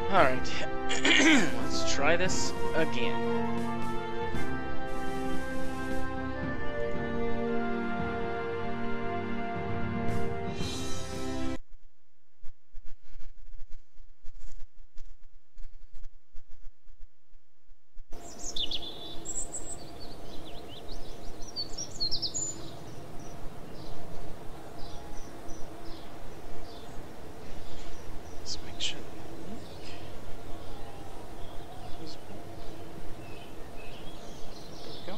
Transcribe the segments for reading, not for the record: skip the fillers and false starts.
Alright, let's try this again. Let's make sure. There we go.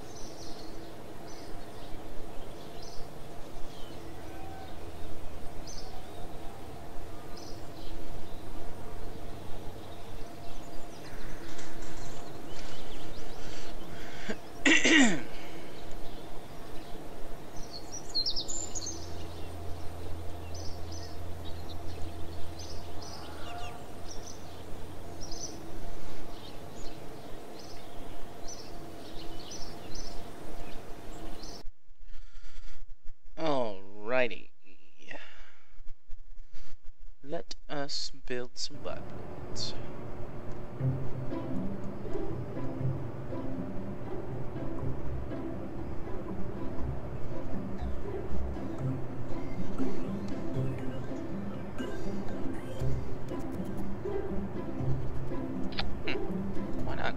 Alrighty. Let us build some biplanes. Why not?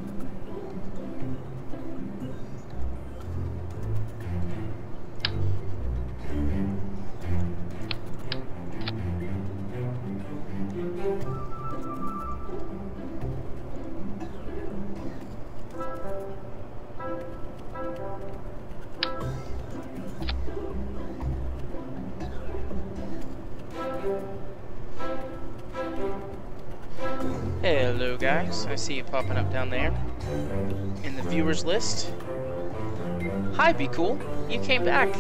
Hello guys, I see you popping up down there in the viewers list. Hi, Be Cool, you came back.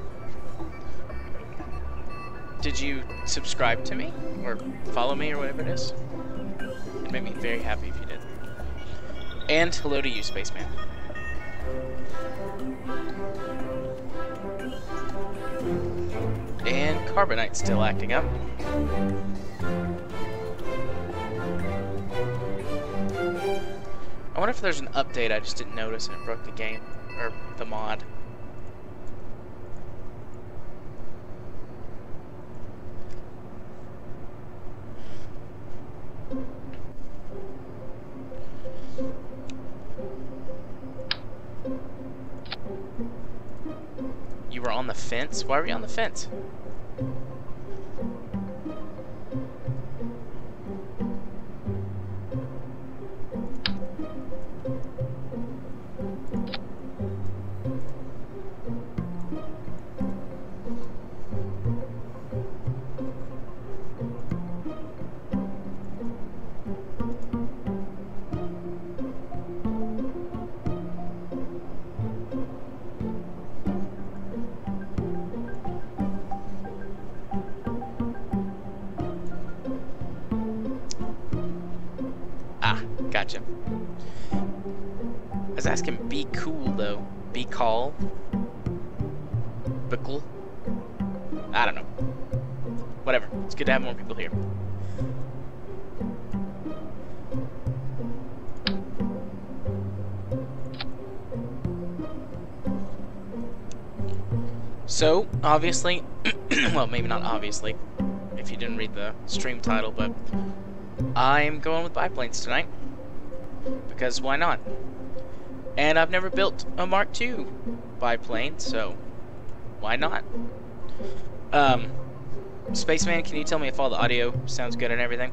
Did you subscribe to me or follow me or whatever it is? It'd make me very happy if you did. And hello to you, Spaceman. And Carbonite's still acting up. I wonder if there's an update I just didn't notice and it broke the game, or the mod. You were on the fence? Why were you on the fence? Gotcha. I was asking Be Cool though. Be Call. Bickle. I don't know. Whatever. It's good to have more people here. So, obviously, well, maybe not obviously, if you didn't read the stream title, but I'm going with biplanes tonight. Because why not? And I've never built a Mark II biplane, so why not? Spaceman, can you tell me if all the audio sounds good and everything?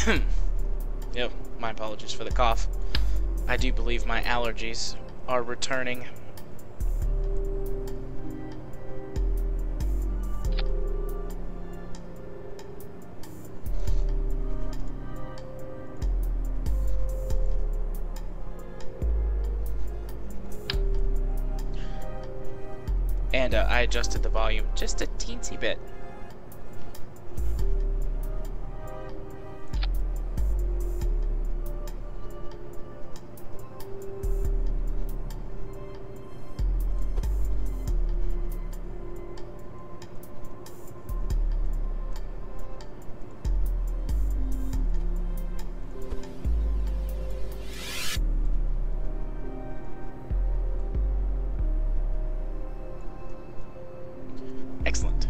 Yep, my apologies for the cough. I do believe my allergies are returning. And I adjusted the volume just a teensy bit. Excellent.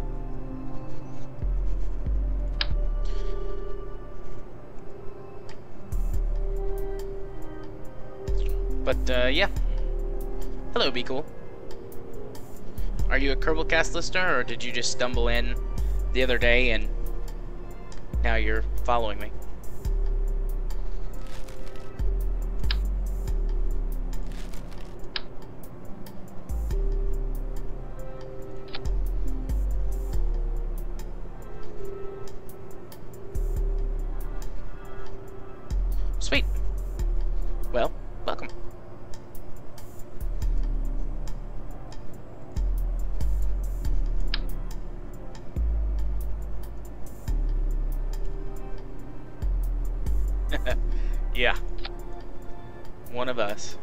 But, yeah. Hello, Be Cool. Are you a Kerbal-Cast listener, or did you just stumble in the other day and now you're following me? Sweet. Well, welcome. Yeah. One of us.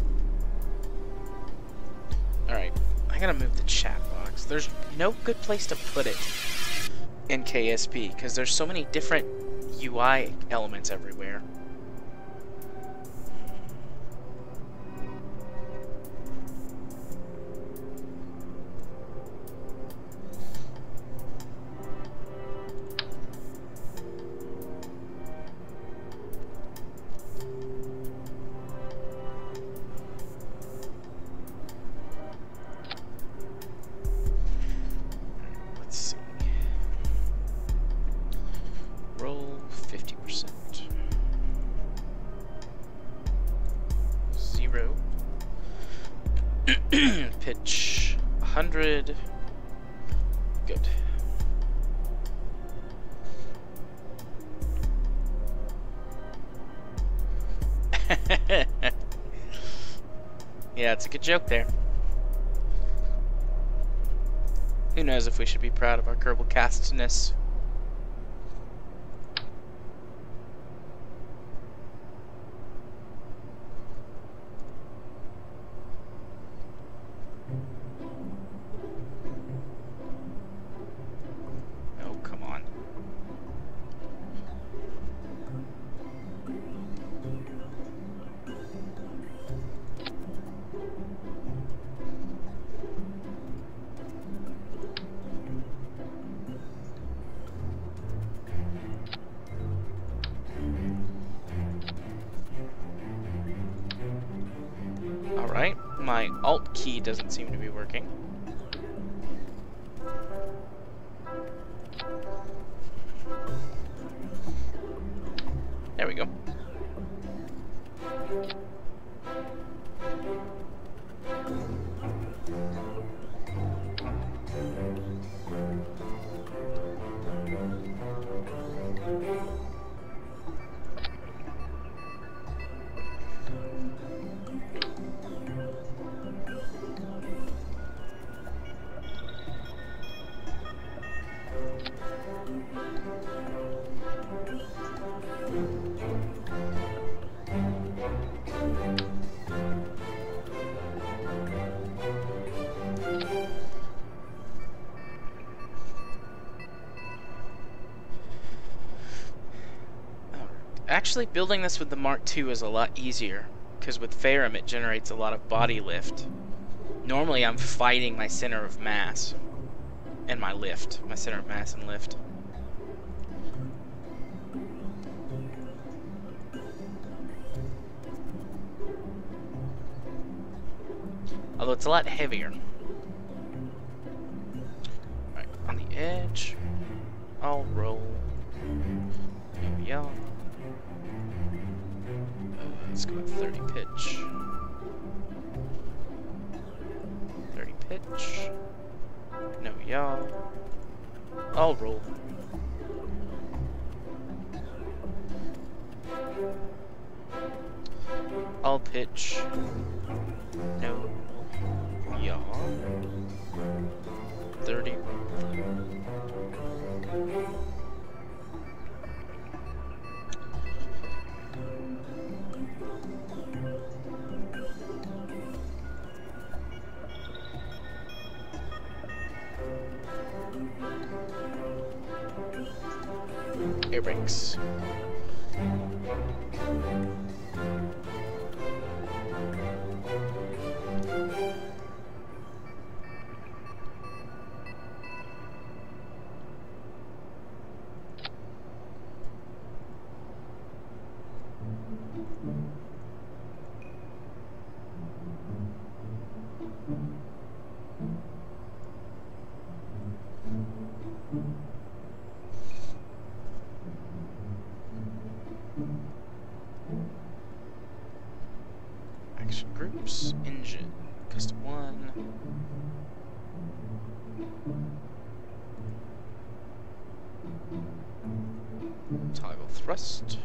Alright. I gotta move the chat box. There's no good place to put it in KSP, because there's so many different UI elements everywhere. Roll 50%. 0. Pitch 100. Good. Yeah, it's a good joke there. Who knows if we should be proud of our Kerbal-Castness. Oh, come on. Alright, my Alt key doesn't seem to be working. There we go. Actually, building this with the Mark II is a lot easier, because with Ferrum it generates a lot of body lift. Normally I'm fighting my center of mass and my lift. My center of mass and lift. Although it's a lot heavier. Right, on the edge. I'll roll. Here we are. Let's go with 30 pitch. 30 pitch. No yaw. I'll roll. I'll pitch. No yaw. 30. Air brakes. Action groups, engine, custom 1. Toggle thrust.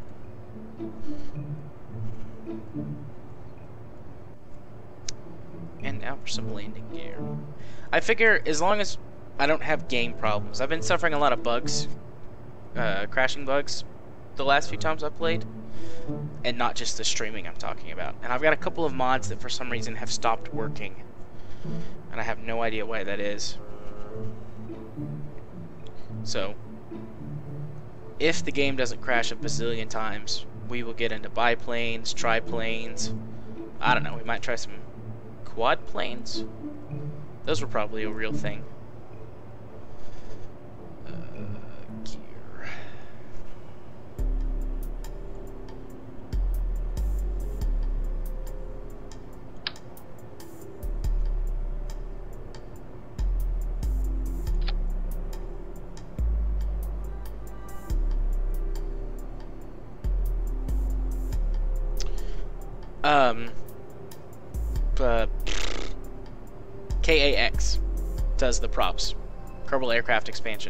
And now for some landing gear. I figure as long as I don't have game problems, I've been suffering a lot of bugs, crashing bugs, the last few times I've played. And not just the streaming I'm talking about. And I've got a couple of mods that for some reason have stopped working. And I have no idea why that is. So, if the game doesn't crash a bazillion times, we will get into biplanes, triplanes. I don't know, we might try some quad planes. Those were probably a real thing. Gear. KAX does the props. Kerbal Aircraft Expansion.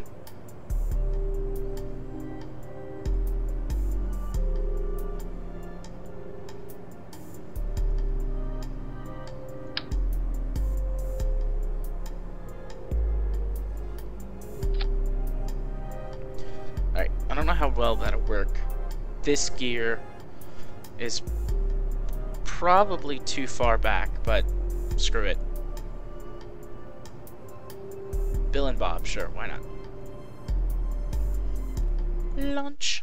Alright, I don't know how well that'll work. This gear is probably too far back, but screw it. Bill and Bob, sure, why not? Launch.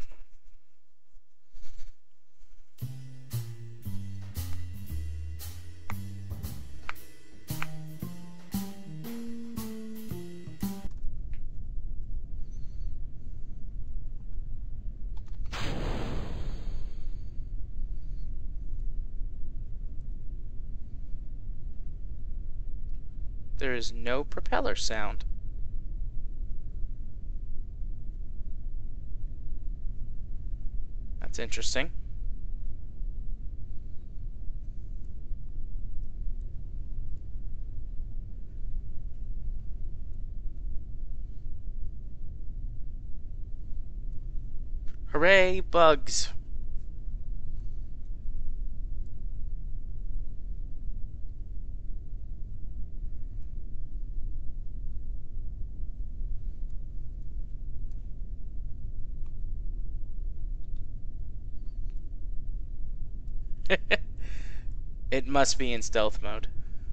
There is no propeller sound. That's interesting. Hooray, bugs! It must be in stealth mode.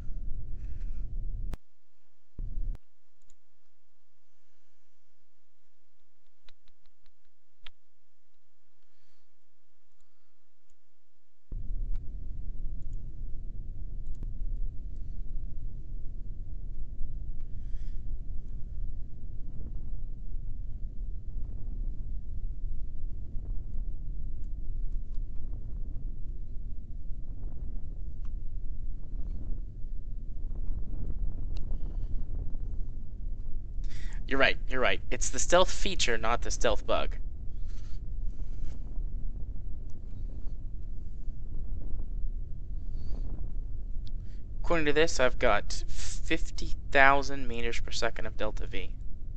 You're right, you're right. It's the stealth feature, not the stealth bug. according to this, I've got 50,000 meters per second of delta V.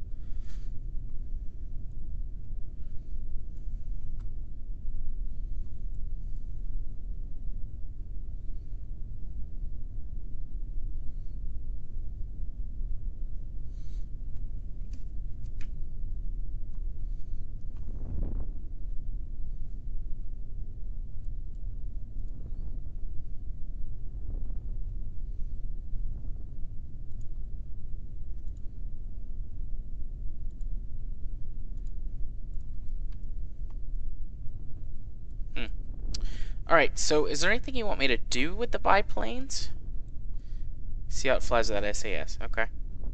Alright, so is there anything you want me to do with the biplanes? See how it flies with that SAS, okay.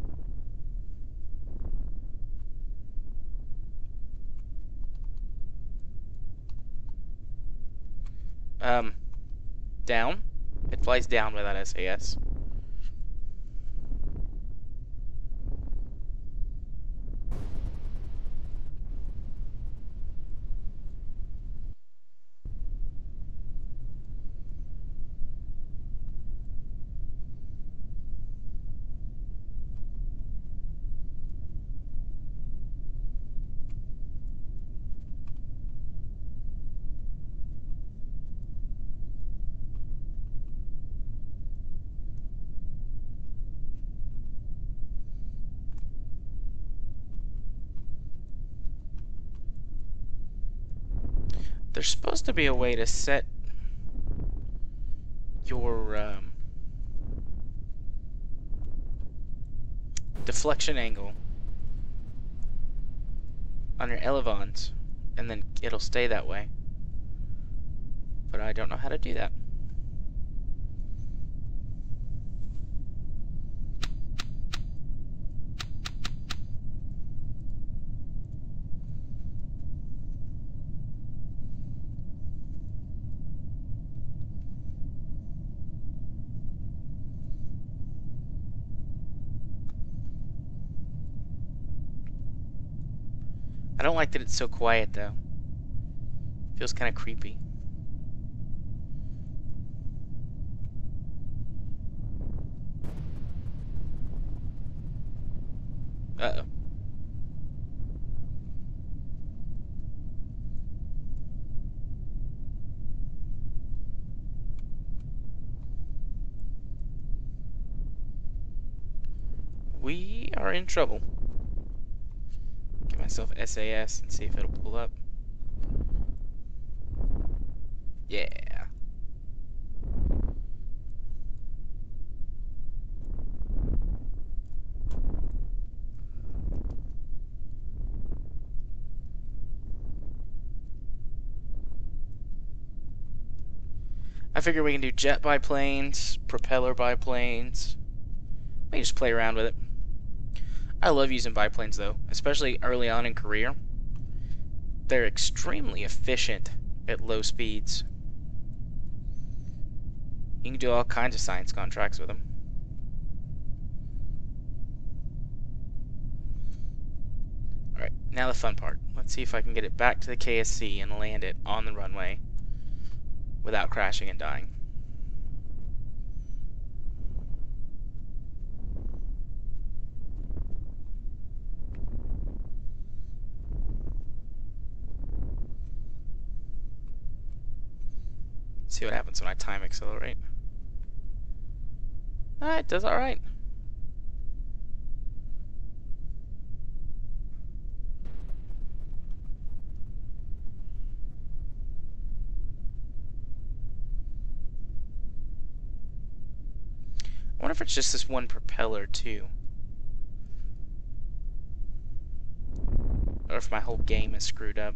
Down. It flies down with that SAS. There's supposed to be a way to set your deflection angle on your elevons, and then it'll stay that way. But I don't know how to do that. I don't like that it's so quiet though. Feels kind of creepy. Uh-oh. We are in trouble. Give myself SAS and see if it'll pull up. Yeah. I figure we can do jet biplanes, propeller biplanes. Maybe just play around with it. I love using biplanes though, especially early on in career. They're extremely efficient at low speeds. You can do all kinds of science contracts with them. Alright, now the fun part. Let's see if I can get it back to the KSC and land it on the runway without crashing and dying. See what happens when I time accelerate. It does alright. I wonder if it's just this one propeller too. Or if my whole game is screwed up.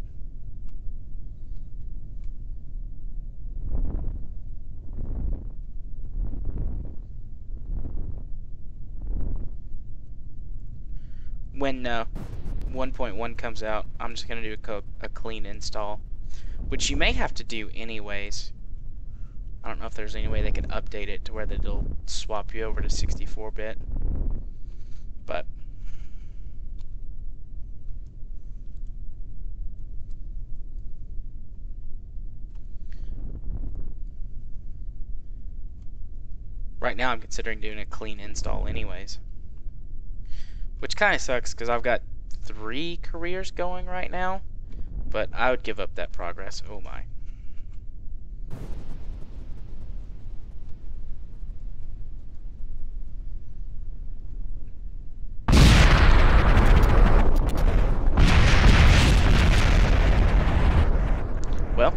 When 1.1 comes out, I'm just going to do a clean install, which you may have to do anyways. I don't know if there's any way they can update it to where it'll swap you over to 64-bit, but Right now I'm considering doing a clean install anyways. Which kind of sucks because I've got 3 careers going right now. But I would give up that progress. Oh my. Well,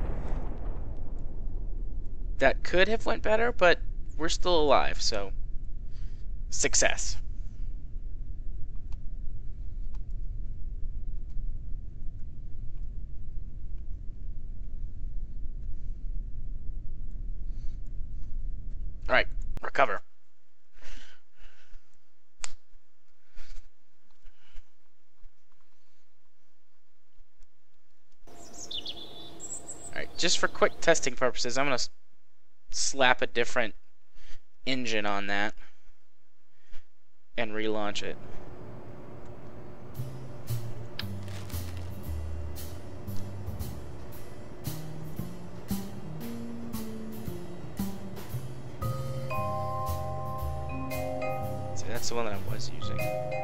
that could have went better, but we're still alive, so success. Alright, recover. Alright, just for quick testing purposes, I'm going to slap a different engine on that and relaunch it. So that's the one that I was using.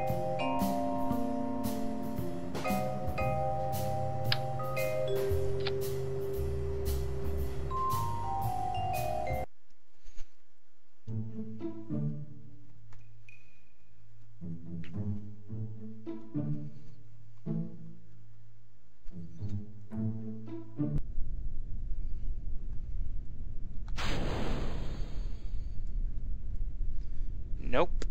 Nope.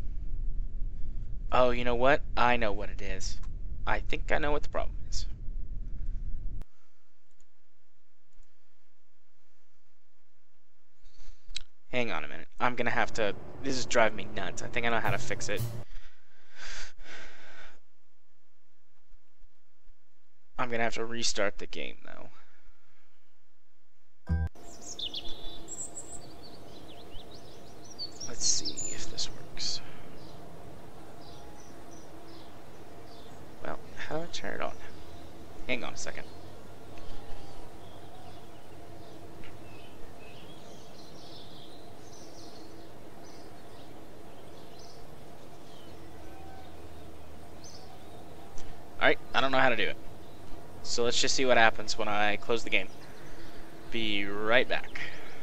Oh, you know what? I know what it is. I think I know what the problem is. Hang on a minute. I'm gonna have to... This is driving me nuts. I think I know how to fix it. I'm gonna have to restart the game, though. Let's see if this works. Well, how do I turn it on? Hang on a second. Alright, I don't know how to do it. So let's just see what happens when I close the game. Be right back.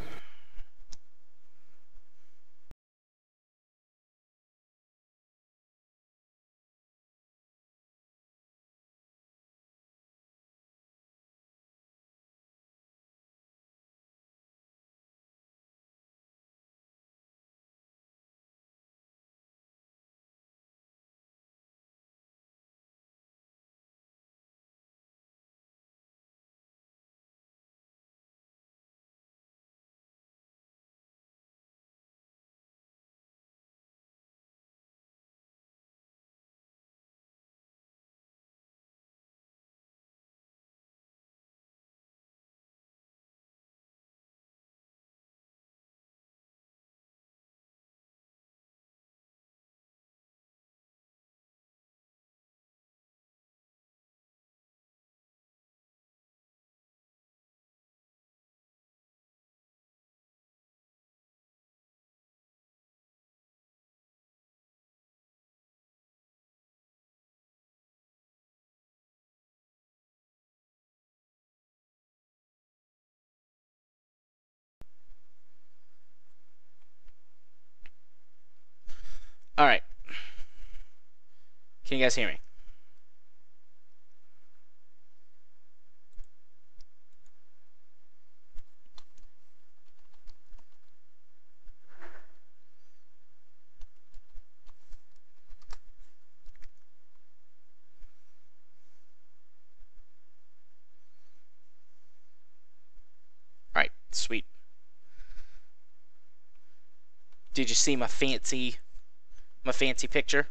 Alright. Can you guys hear me? Alright, sweet. Did you see my fancy picture?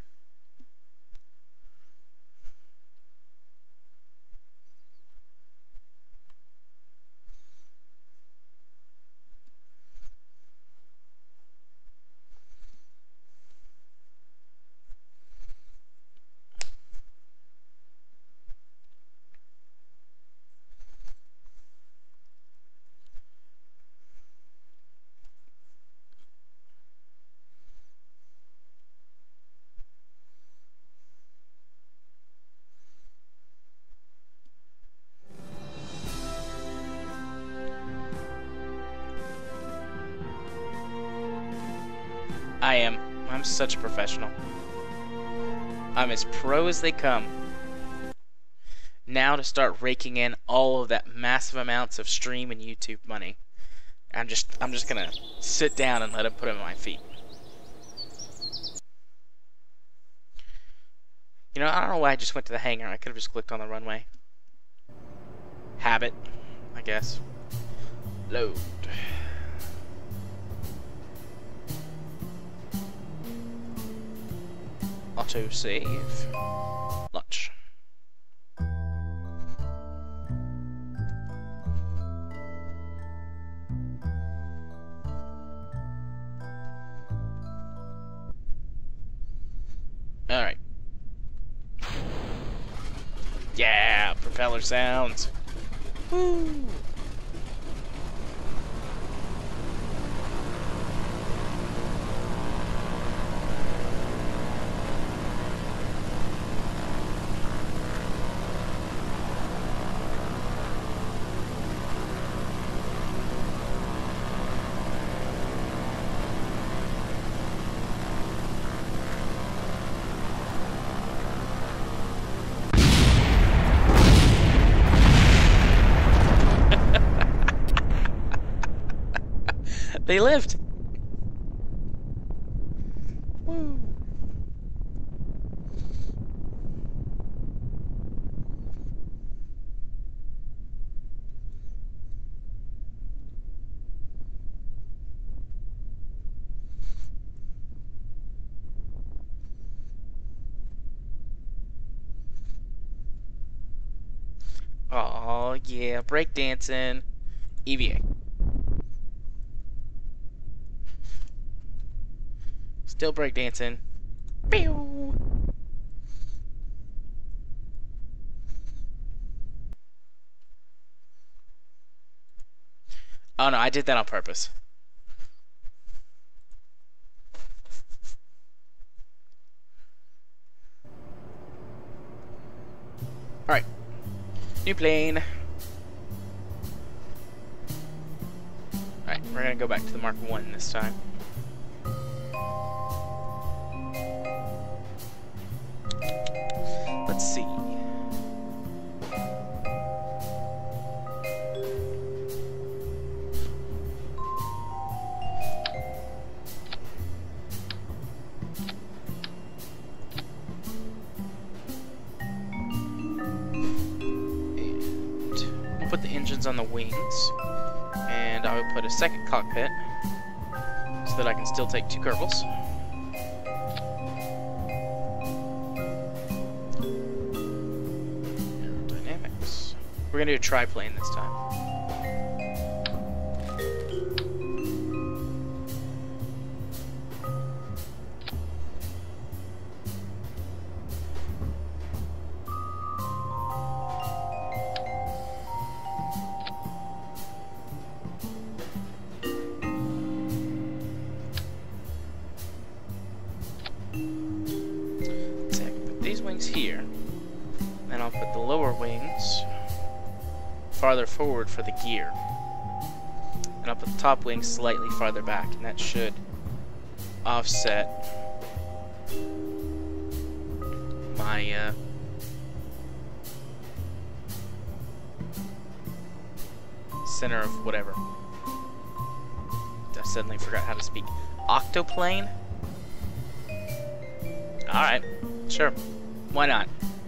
I am. I'm such a professional. I'm as pro as they come. Now to start raking in all of that massive amounts of stream and YouTube money. I'm just gonna sit down and let it put them at my feet. You know, I don't know why I just went to the hangar. I could have just clicked on the runway. Habit, I guess. Load. Auto save. Launch. Alright. Yeah, propeller sounds. Woo! They lived. Woo. Oh yeah, breakdancing. EVA. Still breakdancing. Pew! Oh no, I did that on purpose. Alright. New plane. Alright, we're gonna go back to the Mark 1 this time. Let's see. And we'll put the engines on the wings. And I will put a second cockpit so that I can still take 2 Kerbals. We're gonna do a triplane this time. So I can put these wings here, then I'll put the lower wings farther forward for the gear. And I'll put the top wing slightly farther back, and that should offset my center of whatever. I suddenly forgot how to speak. Octoplane? Alright, sure. Why not?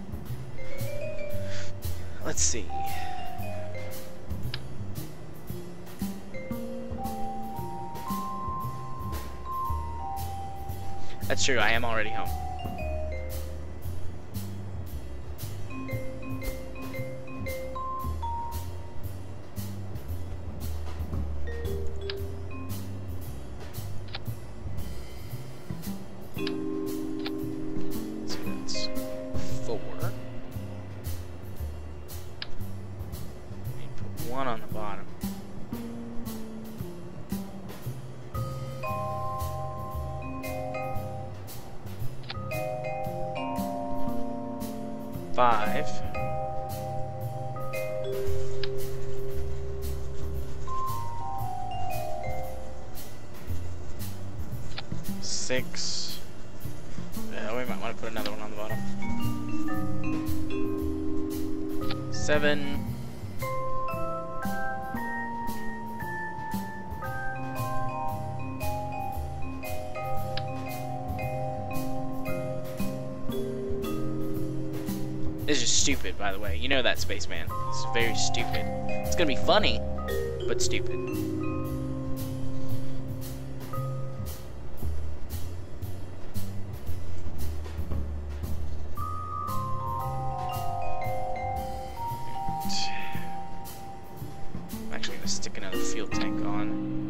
Let's see. That's true, I am already home. So that's 4. And put 1 on the bottom. Five. 6. 6. We might want to put another one on the bottom. 7. This is stupid, by the way. You know that, Spaceman. It's very stupid. It's gonna be funny, but stupid. I'm actually gonna stick another fuel tank on.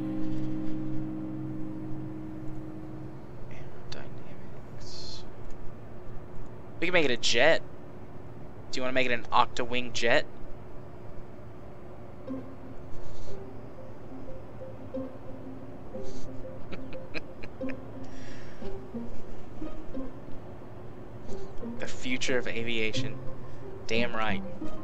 Aerodynamics. We can make it a jet. Do you want to make it an octa-wing jet? The future of aviation. Damn right.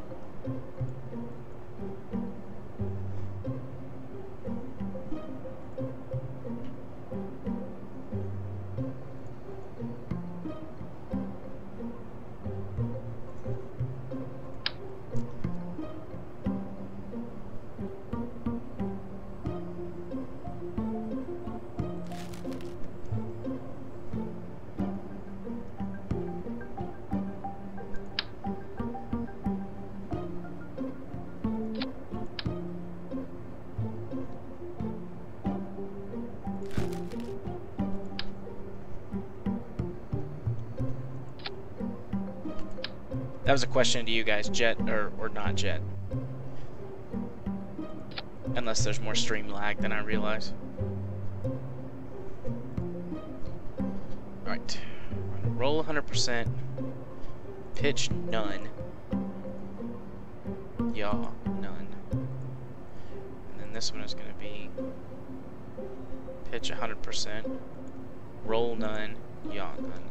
That was a question to you guys, jet or not jet. Unless there's more stream lag than I realize. Alright. Roll 100%. Pitch none. Yaw none. And then this one is going to be pitch 100%. Roll none. Yaw none.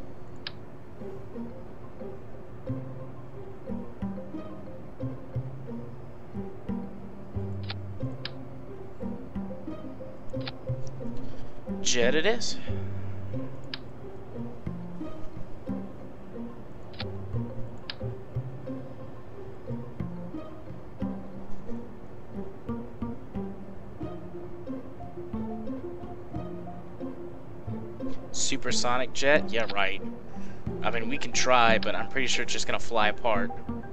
Jet it is. Supersonic jet? Yeah, right. I mean, we can try, but I'm pretty sure it's just gonna fly apart.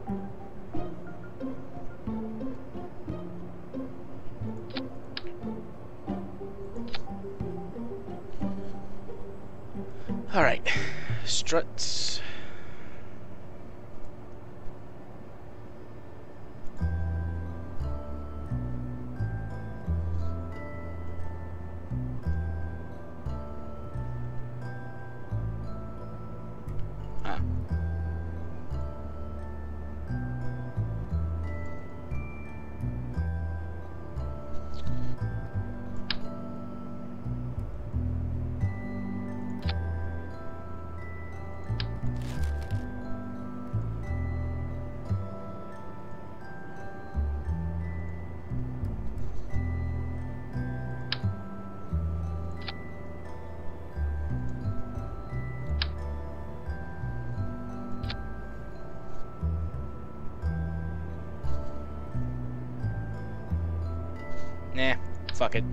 Alright, struts. Nah, fuck it.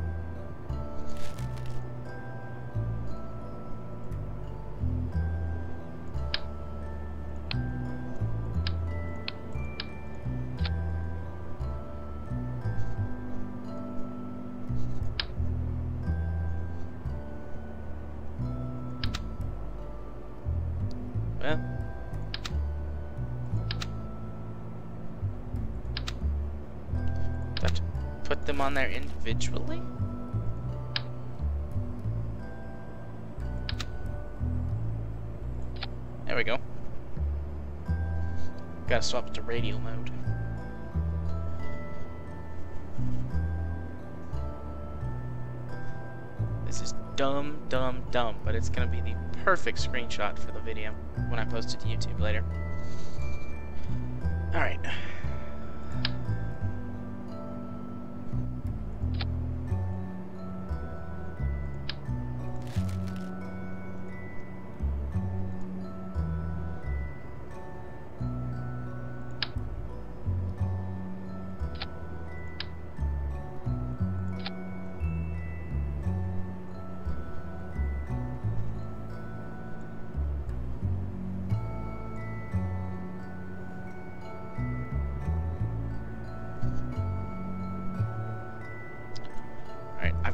Well, have to put them on there individually? There we go. Gotta swap to radial mode. This is dumb, but it's gonna be the perfect screenshot for the video when I post it to YouTube later. Alright.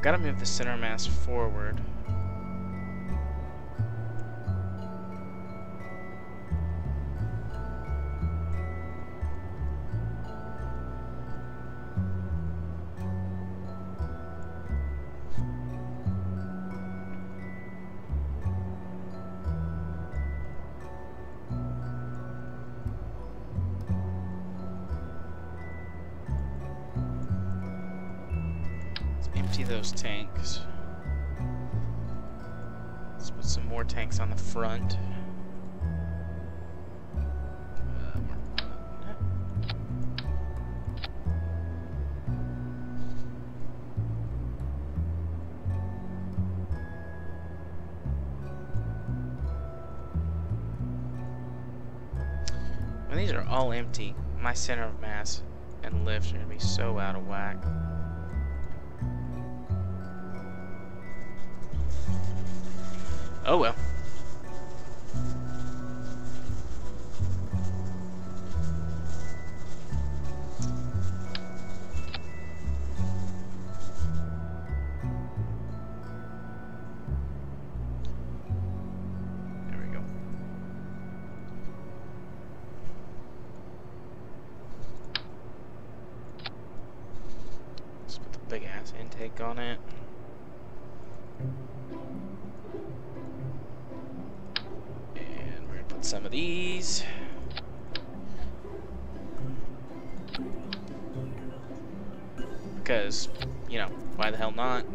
gotta move the center mass forward. Empty those tanks. Let's put some more tanks on the front. When these are all empty, my center of mass and lift are going to be so out of whack. Oh well. There we go. Let's put the big ass intake on it. Some of these. Because, you know, why the hell not?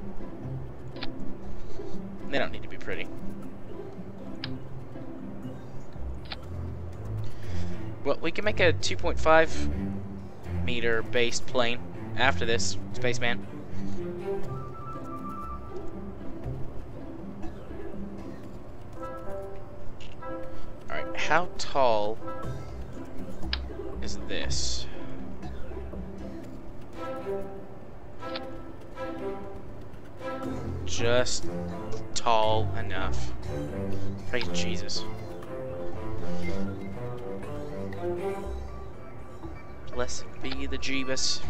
They don't need to be pretty. Well, we can make a 2.5 meter based plane after this, spaceman. How tall is this? Just tall enough. Praise Jesus. Blessed be the Jeebus.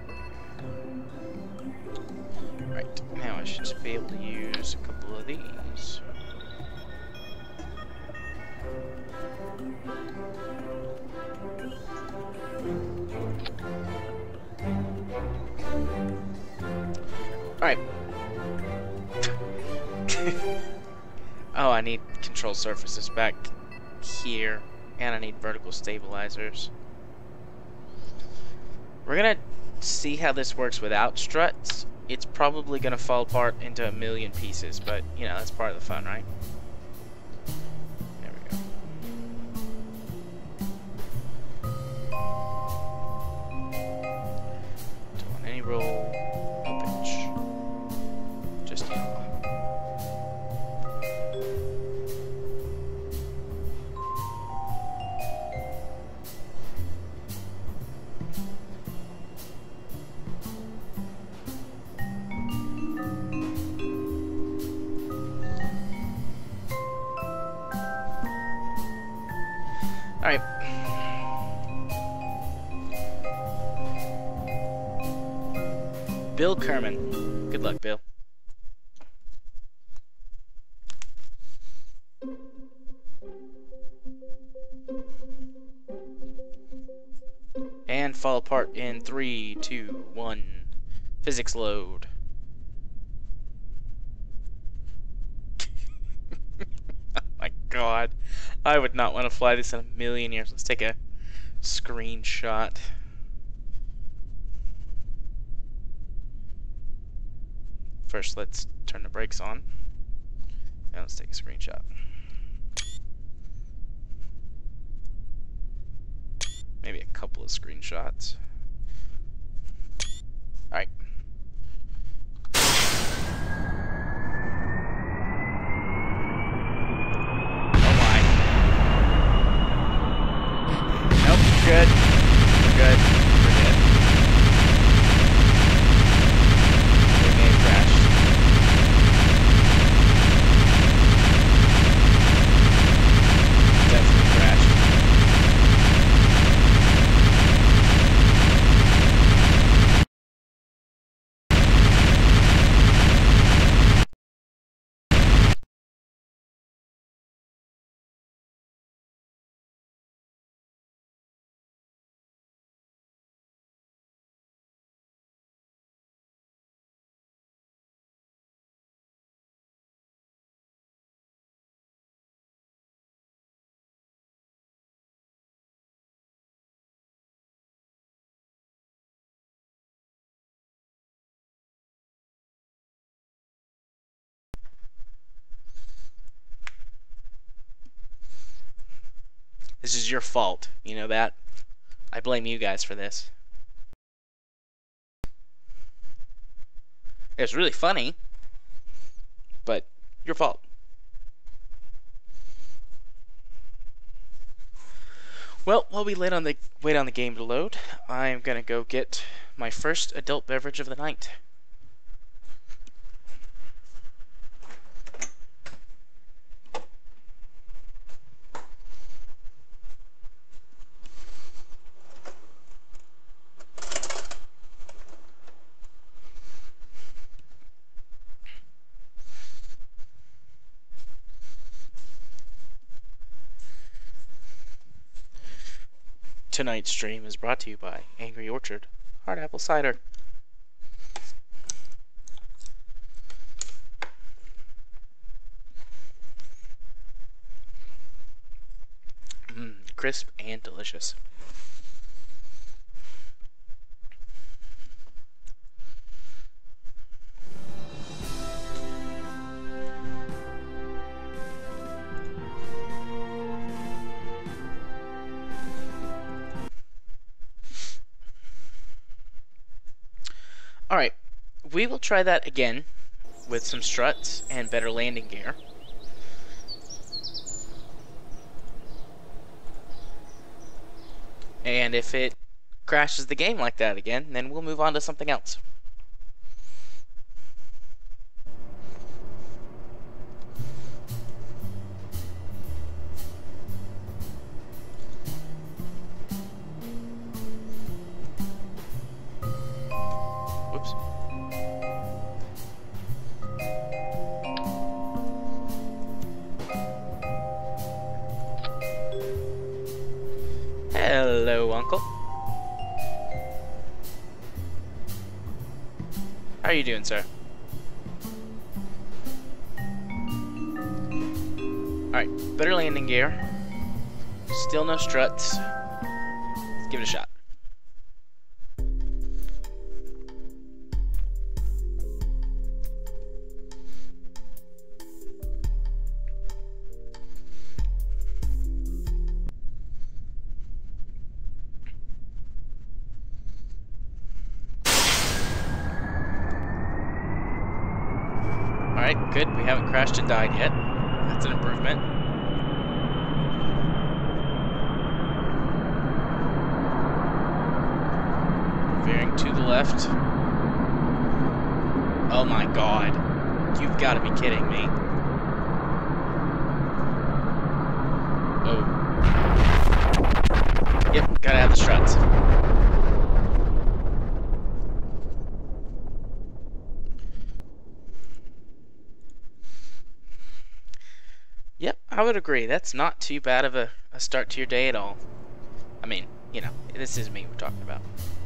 Right, now I should be able to use a couple of these. Alright. Oh, I need control surfaces back here, and I need vertical stabilizers. We're gonna see how this works without struts. It's probably gonna fall apart into a million pieces, but, you know, that's part of the fun, right? There we go. Don't want any roll. No pitch. Just yaw. Alright. Bill Kerman. Good luck, Bill. And fall apart in 3, 2, 1. Physics load. Oh my god. I would not want to fly this in a million years. Let's take a screenshot. First, let's turn the brakes on. And let's take a screenshot. Maybe a couple of screenshots. Alright. Good. We're good. We're good. We may have crashed. Definitely crashed. This is your fault. You know that? I blame you guys for this. It was really funny, but your fault. Well, while we wait on the game to load, I'm gonna go get my first adult beverage of the night. Tonight's stream is brought to you by Angry Orchard Hard Apple Cider. Crisp and delicious. Alright, we will try that again with some struts and better landing gear. And if it crashes the game like that again, then we'll move on to something else. Whoops. Hello, Uncle. How are you doing, sir? Alright, better landing gear. Still no struts. Let's give it a shot. Alright, good. We haven't crashed and died yet. That's an improvement. Veering to the left. Oh my god. You've got to be kidding me. Oh. Yep, gotta have the struts. Yep, I would agree. That's not too bad of a start to your day at all. I mean, you know, this is me we're talking about.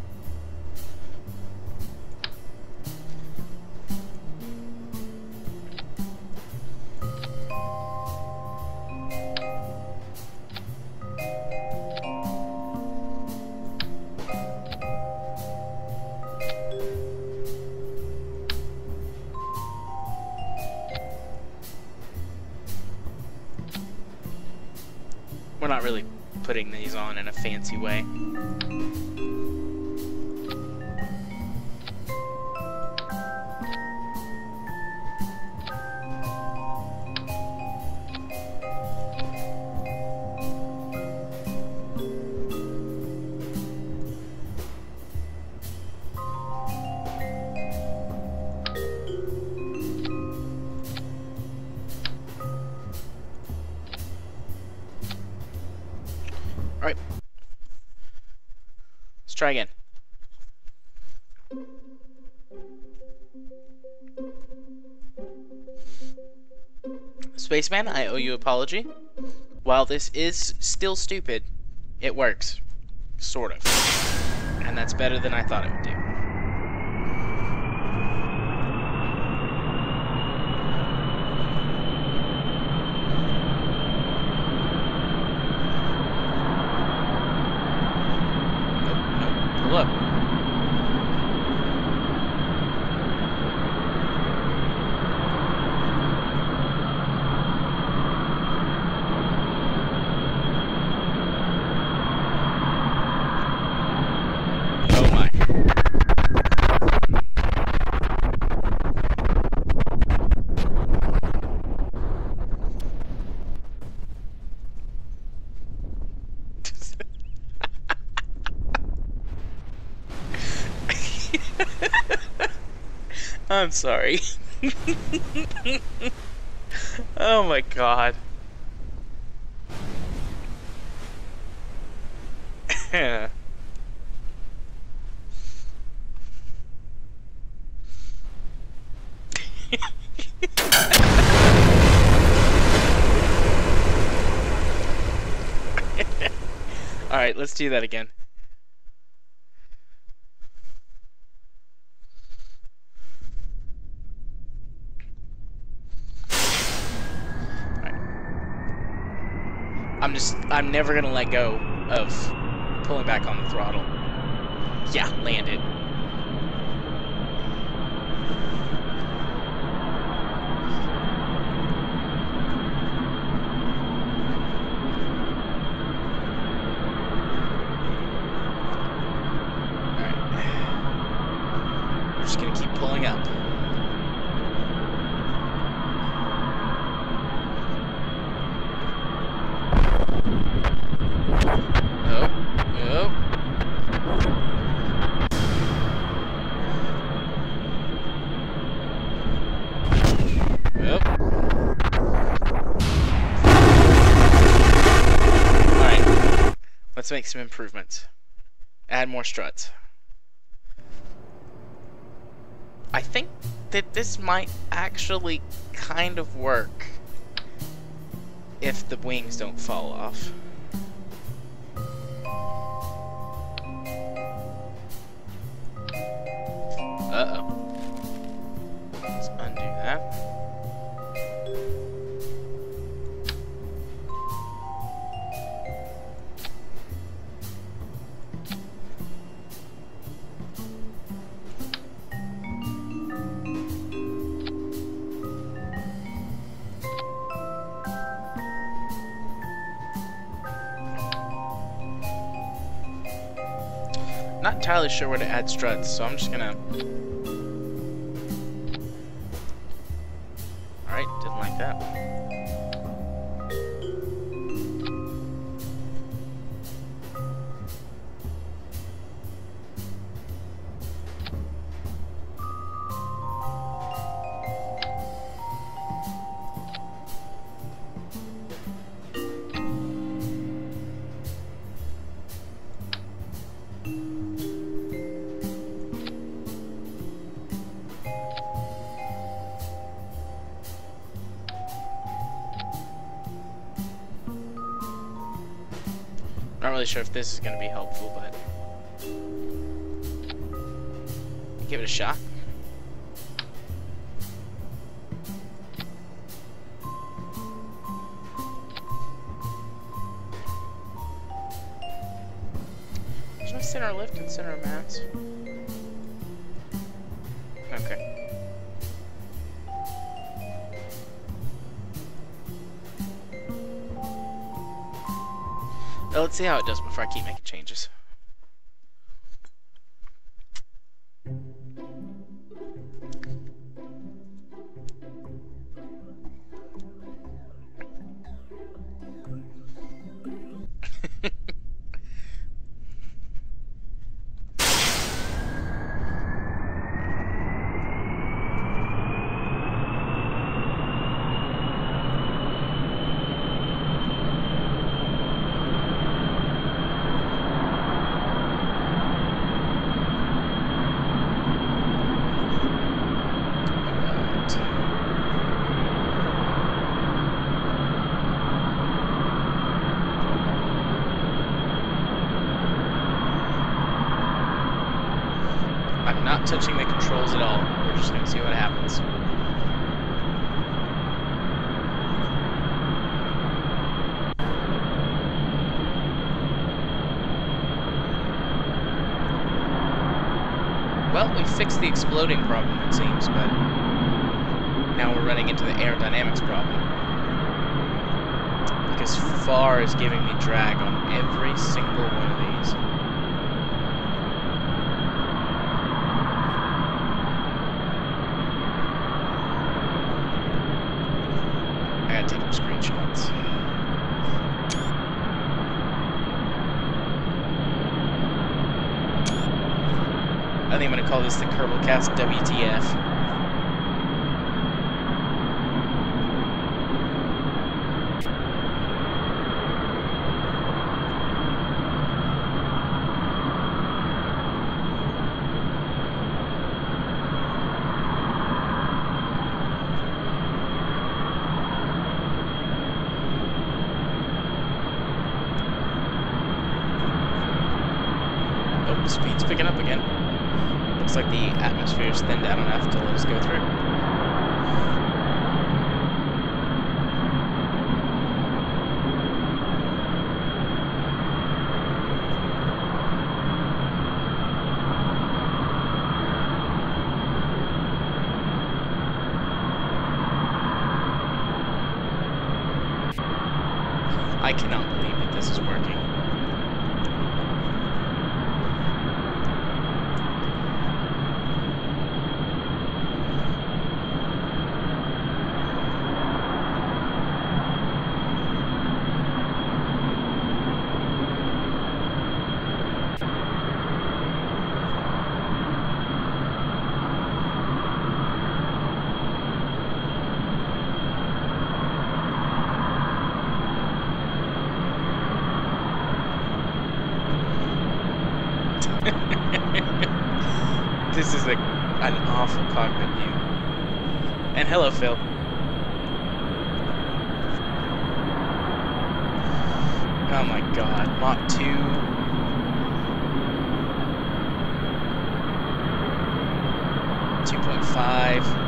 We're not really putting these on in a fancy way. Alright. Let's try again. Spaceman, I owe you an apology. While this is still stupid, it works. Sort of. And that's better than I thought it would do. Look. I'm sorry. Oh my god. Alright, let's do that again. I'm never gonna let go of pulling back on the throttle. Yeah, landed. Alright. We're just gonna keep pulling up. Let's make some improvements. Add more struts. I think that this might actually kind of work if the wings don't fall off. Uh-oh. Let's undo that. Not entirely sure where to add struts, so I'm just gonna... Alright, didn't like that. Not really sure if this is going to be helpful, but give it a shot. There's no center lift and center mass. Okay. Well, let's see how it does before I keep making changes. I'm not touching the controls at all. We're just going to see what happens. Well, we fixed the exploding problem, it seems, but now we're running into the aerodynamics problem. Because FAR is giving me drag on every single one of these. I gotta take some screenshots. I think I'm gonna call this the Kerbal Cast WTF. Speed's picking up again. Looks like the atmosphere's thinned out enough to let us go through. I cannot believe that this is working. This is an awful cockpit view. And hello, Phil. Oh my god, Mach 2. 2.5.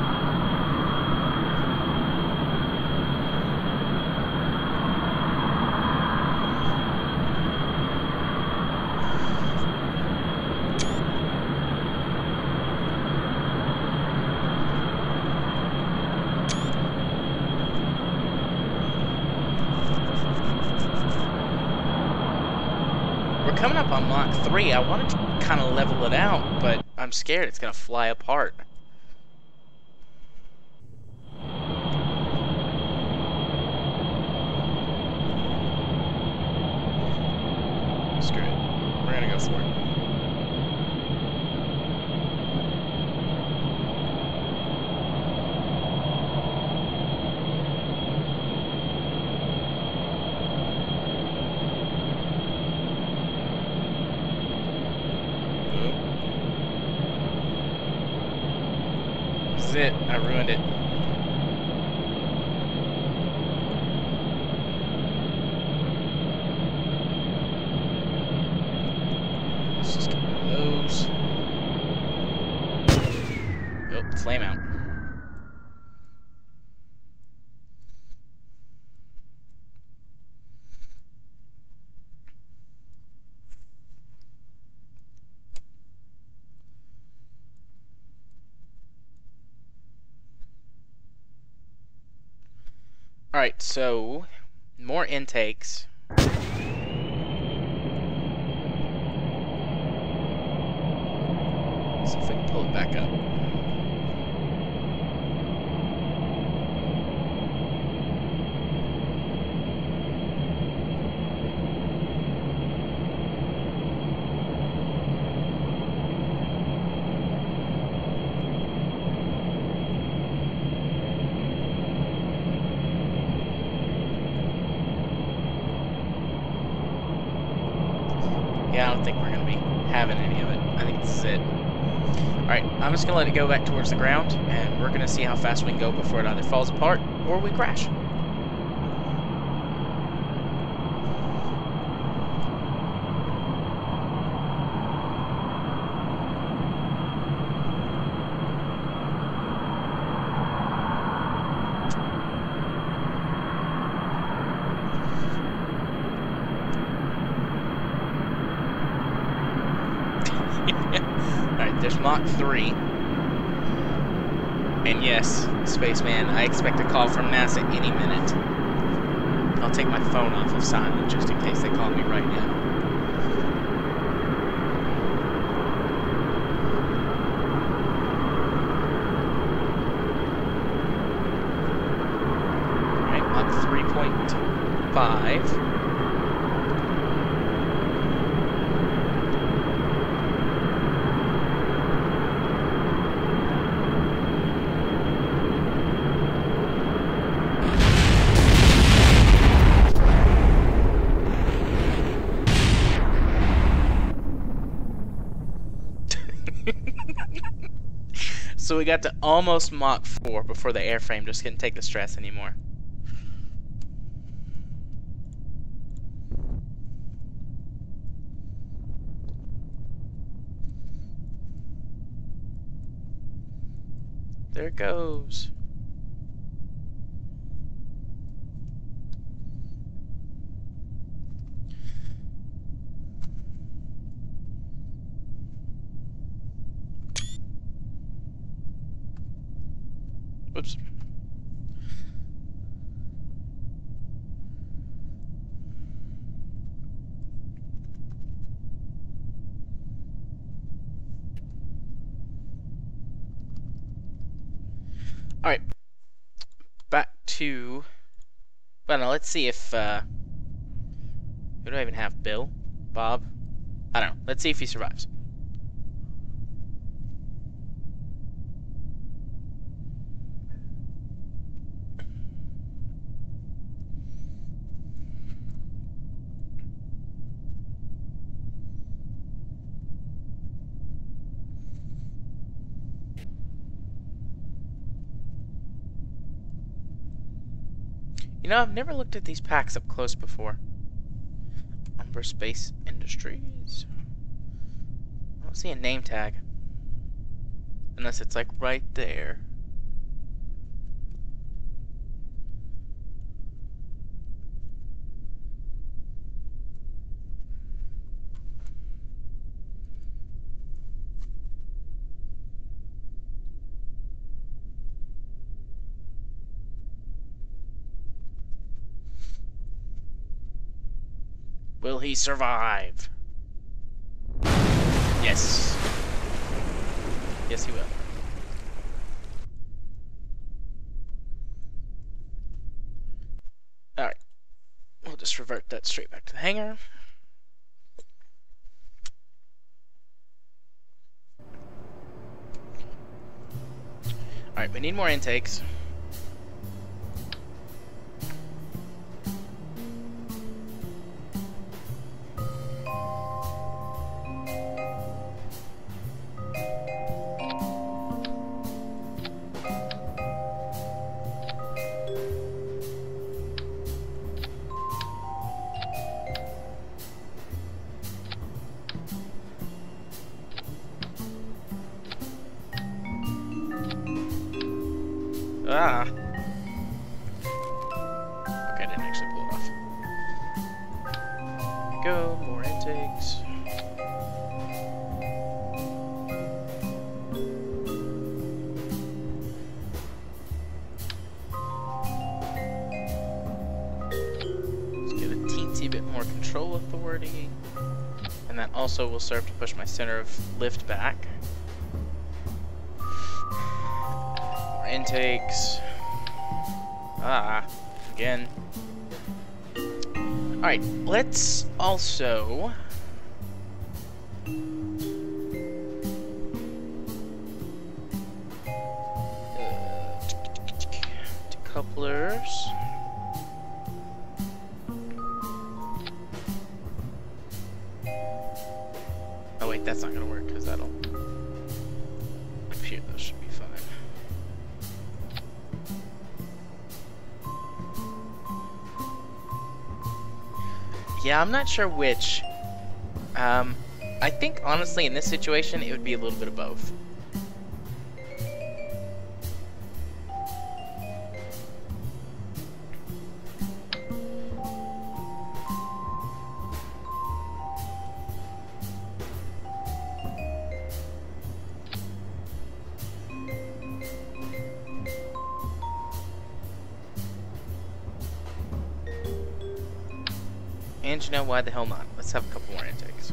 We're coming up on Mach 3. I wanted to kind of level it out, but I'm scared it's going to fly apart. Screw it. We're going to go for it. This is it. I ruined it. Let's just get rid of those. Oh, flame out. Alright, so more intakes. See if we can pull it back up. Yeah, I don't think we're going to be having any of it. I think this is it. Alright, I'm just going to let it go back towards the ground, and we're going to see how fast we can go before it either falls apart or we crash. Alright, there's Mach 3. And yes, Spaceman, I expect a call from NASA any minute. I'll take my phone off of silent just in case they call me right now. Alright, Mach 3.5. So we got to almost Mach 4 before the airframe just couldn't take the stress anymore. There it goes. Whoops. Alright. Back to... Well, now let's see if, who do I even have? Bill? Bob? I don't know. Let's see if he survives. You know, I've never looked at these packs up close before. Umber Space Industries. I don't see a name tag. Unless it's like right there. Will he survive? Yes. Yes, he will. Alright. We'll just revert that straight back to the hangar. Alright, we need more intakes. Ah. Okay, I didn't actually pull it off. Go, more intakes. Let's get a teensy bit more control authority. And that also will serve to push my center of lift back. Intakes. Ah, again. Alright, let's also... decouplers. Oh wait, that's not gonna work because that'll... up here, those should be fine. Yeah, I'm not sure which. I think, honestly, in this situation, it would be a little bit of both. And you know, why the hell not? Let's have a couple more intakes.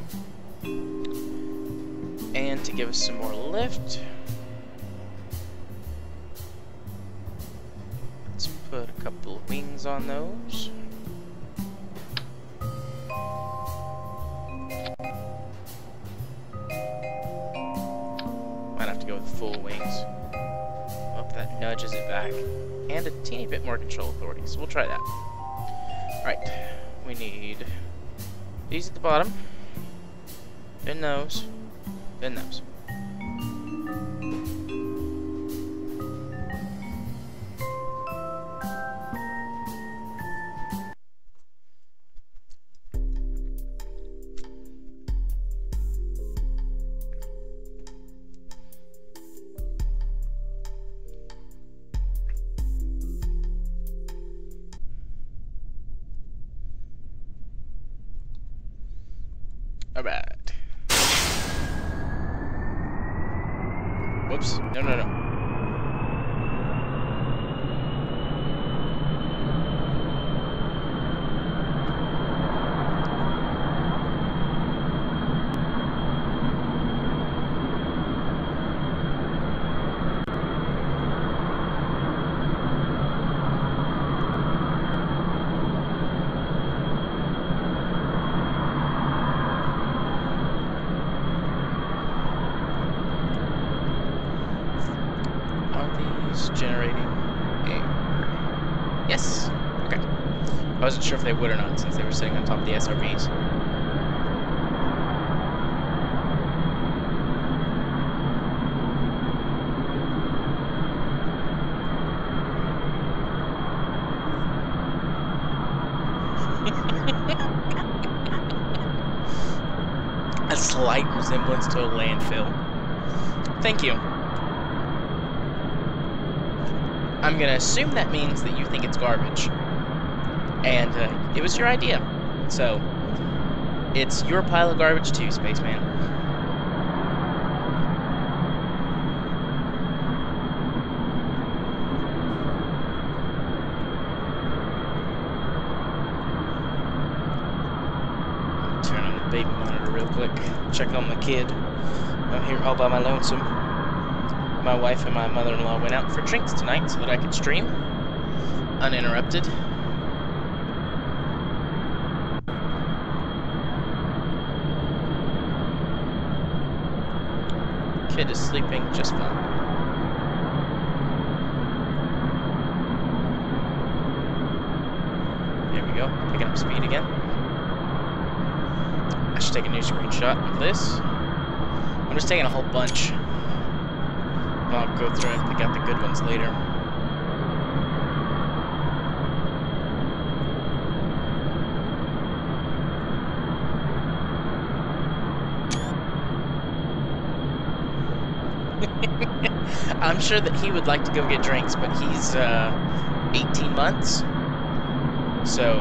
And to give us some more lift, let's put a couple of wings on those. Might have to go with full wings. Oh, that nudges it back. And a teeny bit more control authority, so we'll try that. Alright. We need these at the bottom, then those, then those. Alright. Whoops. No, no, no. Generating a... Yes! Okay. I wasn't sure if they would or not, since they were sitting on top of the SRBs. A slight resemblance to a landfill. Thank you. I'm gonna assume that means that you think it's garbage. And it was your idea. So, it's your pile of garbage too, Spaceman. Turn on the baby monitor real quick. Check on the kid. I'm here all by my lonesome. My wife and my mother-in-law went out for drinks tonight so that I could stream uninterrupted. Kid is sleeping just fine. There we go, picking up speed again. I should take a new screenshot of this. I'm just taking a whole bunch. I'll go through and pick out the good ones later. I'm sure that he would like to go get drinks, but he's 18 months. So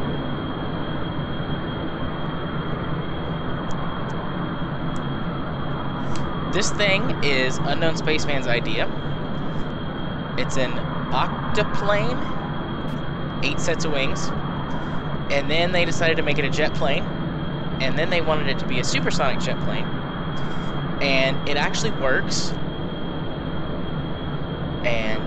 this thing is Unknown Spaceman's idea. It's an octoplane, 8 sets of wings, and then they decided to make it a jet plane, and then they wanted it to be a supersonic jet plane, and it actually works. And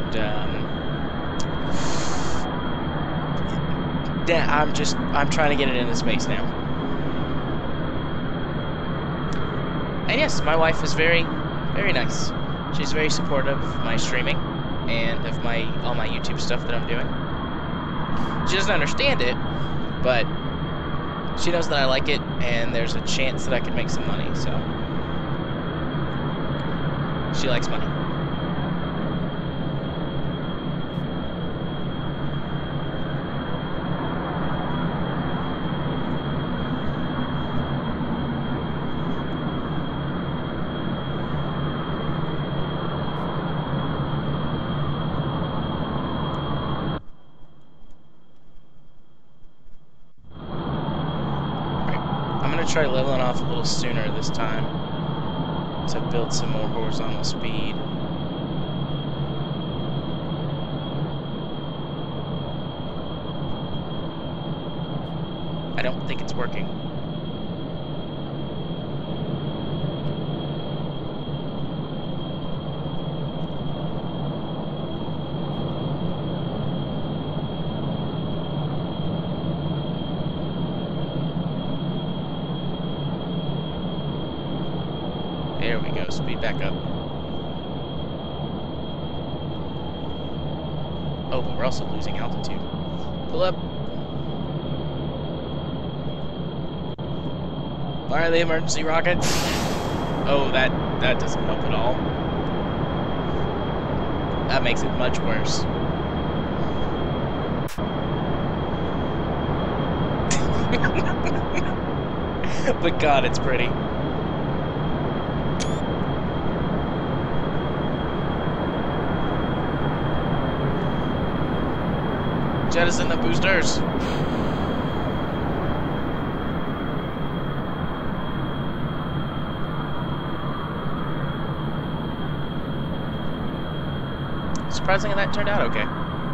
I'm trying to get it into space now. And yes, my wife is very, very nice. She's very supportive of my streaming and of all my YouTube stuff that I'm doing. She doesn't understand it, but she knows that I like it, and there's a chance that I can make some money, so she likes money. Try leveling off a little sooner this time to build some more horizontal speed. I don't think it's working. There we go, speed back up. Oh, but we're also losing altitude. Pull up. Fire the emergency rockets. Oh, that doesn't help at all. That makes it much worse. But God, it's pretty. Jettison the boosters. surprising that turned out okay.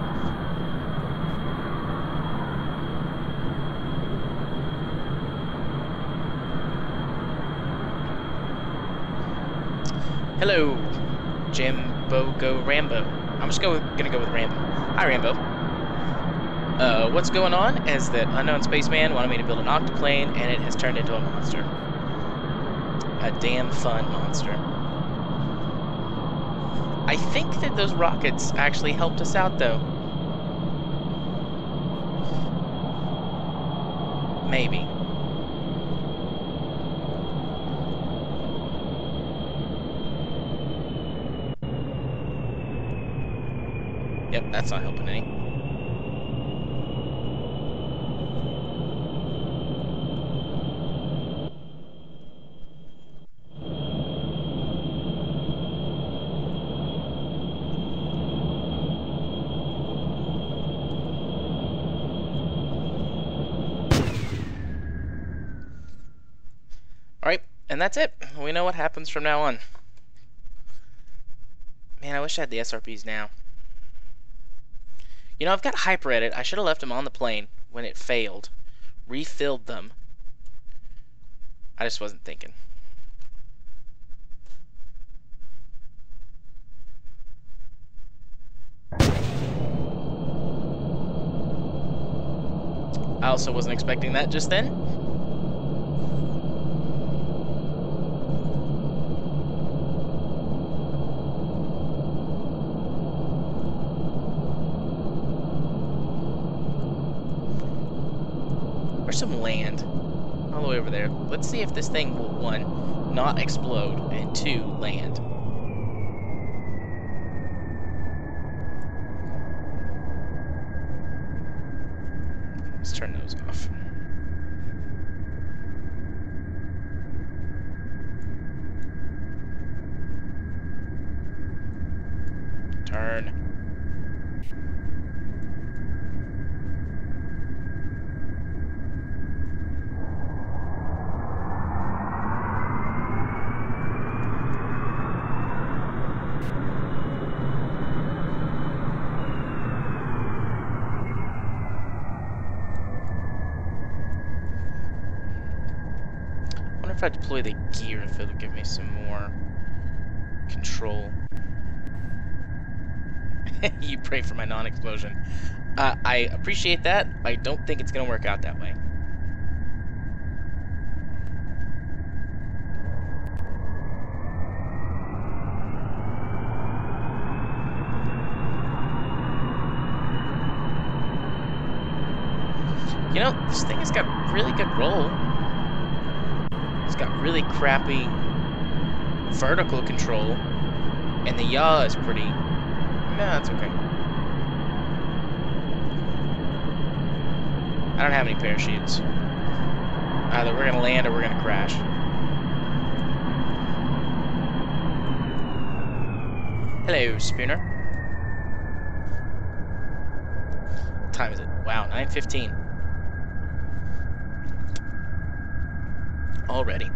Hello, Jimbo Go Rambo. I'm just gonna go with Rambo. Hi, Rambo. What's going on is that Unknown Spaceman wanted me to build an octoplane, and it has turned into a monster. A damn fun monster. I think that those rockets actually helped us out, though. Maybe. Yep, that's not helping any. Alright, and that's it. We know what happens from now on. Man, I wish I had the SRPs now. You know, I've got Hyper Edit. I should have left them on the plane when it failed. Refilled them. I just wasn't thinking. I also wasn't expecting that just then. Where's some land? All the way over there. Let's see if this thing will, one, not explode, and two, land. Let's turn those off. Turn. If I deploy the gear, if it'll give me some more control. You pray for my non-explosion. I appreciate that. I don't think it's gonna work out that way. You know, this thing has got really good roll. It's got really crappy vertical control, and the yaw is pretty... No, it's okay. I don't have any parachutes. Either we're gonna land or we're gonna crash. Hello, Spooner. What time is it? Wow, 9:15. Already.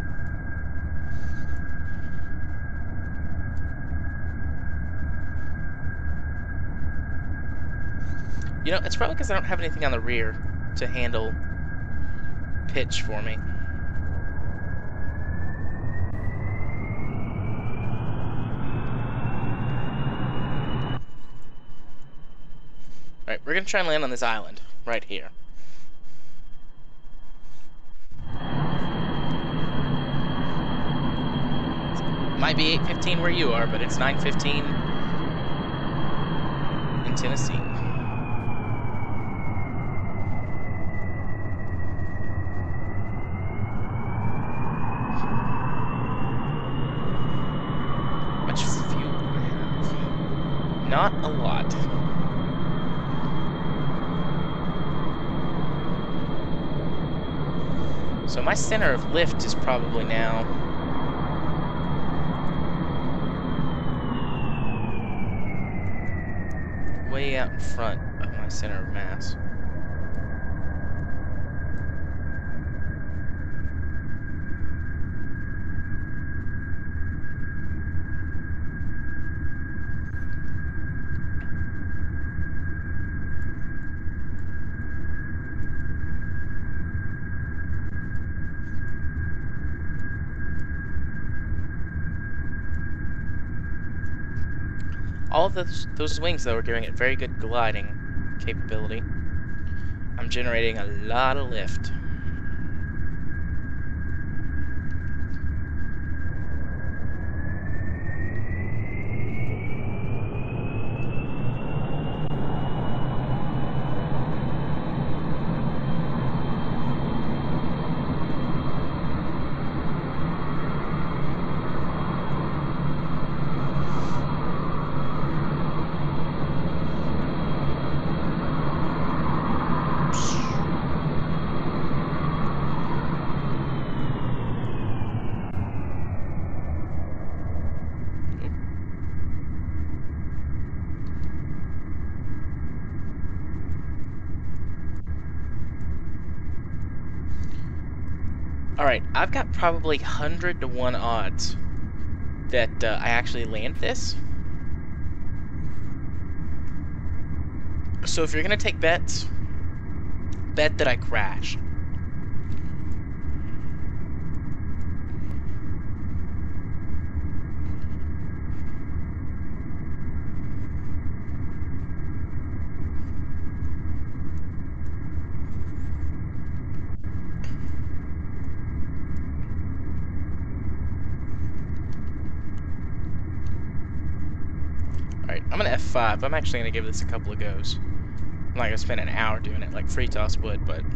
You know, it's probably because I don't have anything on the rear to handle pitch for me. Alright, we're gonna try and land on this island right here. Might be 8:15 where you are, but it's 9:15 in Tennessee. Much fuel do I have? Not a lot. So my center of lift is probably now way out in front of my center of mass. all of those wings, though, are giving it very good gliding capability. I'm generating a lot of lift. Alright, I've got probably 100 to 1 odds that I actually land this. So if you're going to take bets, bet that I crash. Alright, I'm gonna F5. I'm actually gonna give this a couple of goes. I'm not gonna spend an hour doing it like FreeTOS would, but...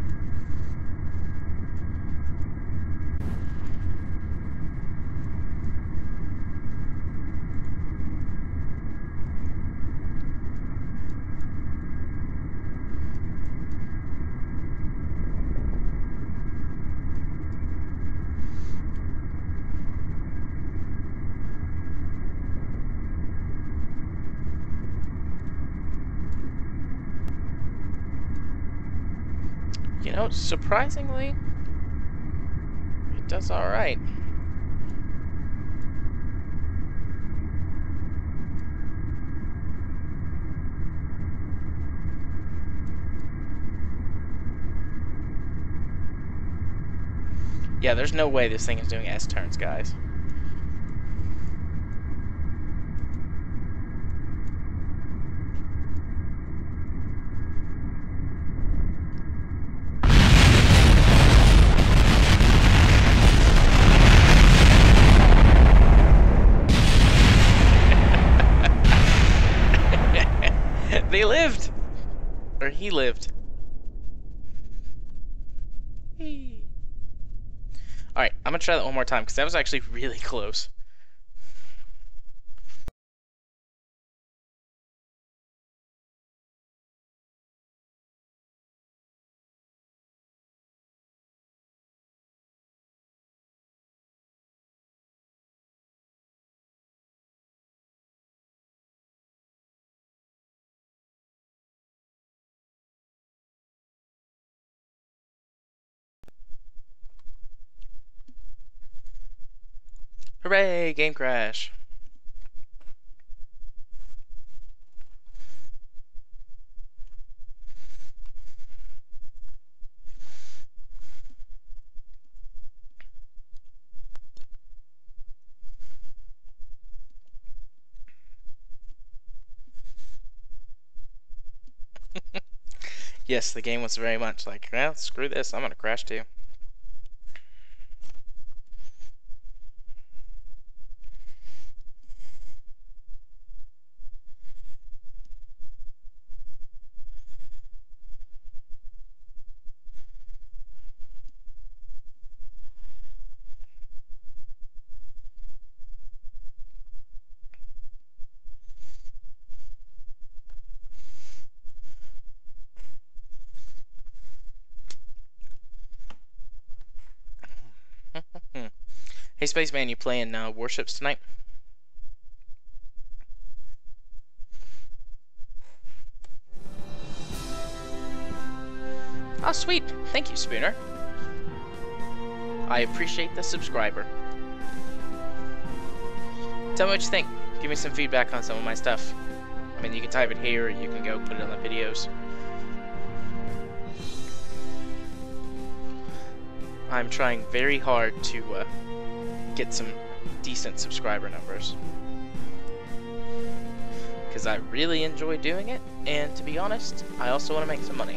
You know, surprisingly, it does alright. Yeah, there's no way this thing is doing S-turns, guys. They lived! Or he lived. Alright, I'm gonna try that one more time, because that was actually really close. Hooray! Game crash. Yes, the game was very much like, well, screw this, I'm gonna crash too. Hey, Spaceman, you playing Warships tonight? Oh, sweet. Thank you, Spooner. I appreciate the subscriber. Tell me what you think. Give me some feedback on some of my stuff. I mean, you can type it here, or you can go put it on the videos. I'm trying very hard to get some decent subscriber numbers. because I really enjoy doing it, and to be honest, I also want to make some money.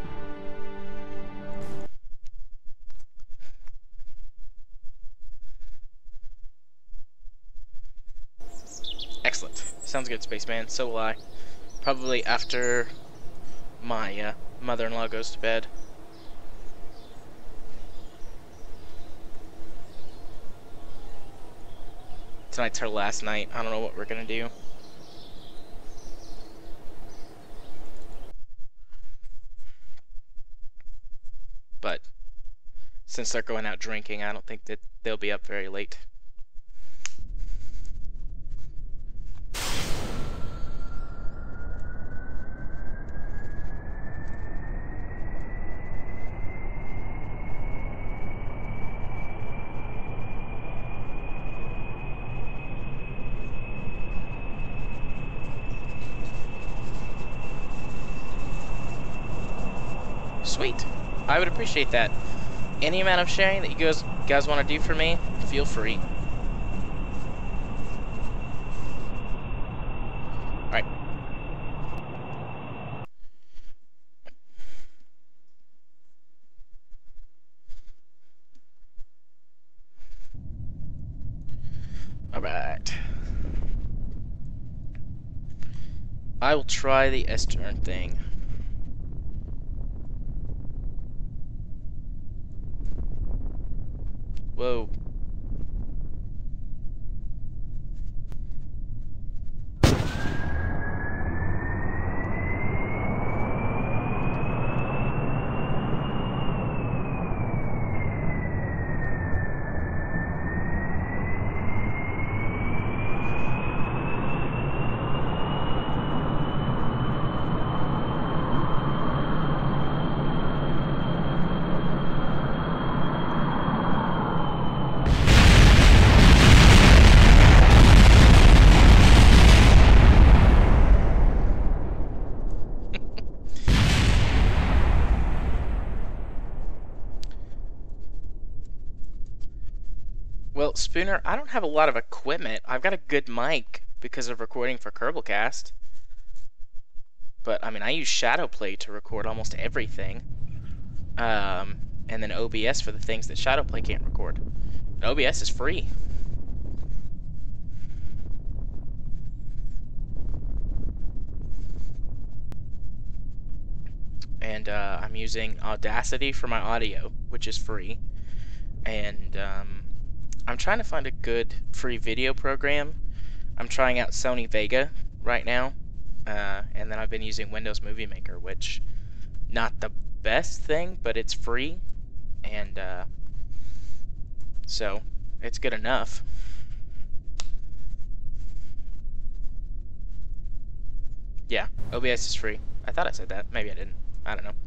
Excellent. Sounds good, Spaceman. So will I. Probably after my mother-in-law goes to bed. Tonight's her last night. I don't know what we're gonna do. But since they're going out drinking, I don't think that they'll be up very late. Sweet. I would appreciate that. Any amount of sharing that you guys want to do for me, feel free. Alright. Alright. I will try the S-turn thing. Whoa. Well, Spooner, I don't have a lot of equipment. I've got a good mic because of recording for Kerbalcast. But, I mean, I use Shadowplay to record almost everything. And then OBS for the things that Shadowplay can't record. And OBS is free. And I'm using Audacity for my audio, which is free. And I'm trying to find a good free video program. I'm trying out Sony Vega right now. And then I've been using Windows Movie Maker, which not the best thing, but it's free. And so it's good enough. Yeah, OBS is free. I thought I said that. Maybe I didn't. I don't know.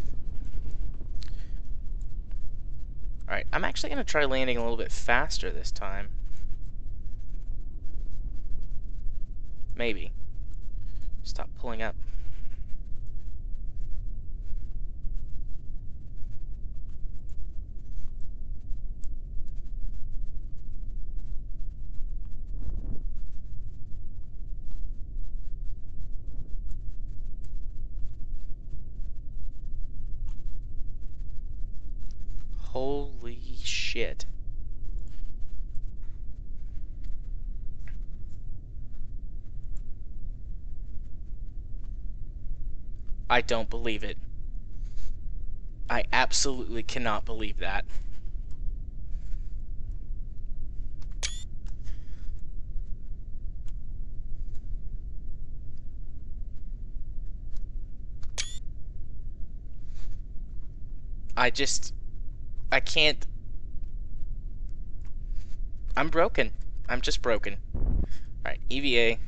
Alright, I'm actually going to try landing a little bit faster this time. Maybe. Stop pulling up. Holy shit. I don't believe it. I absolutely cannot believe that. I can't. I'm broken. I'm just broken. Alright, EVA.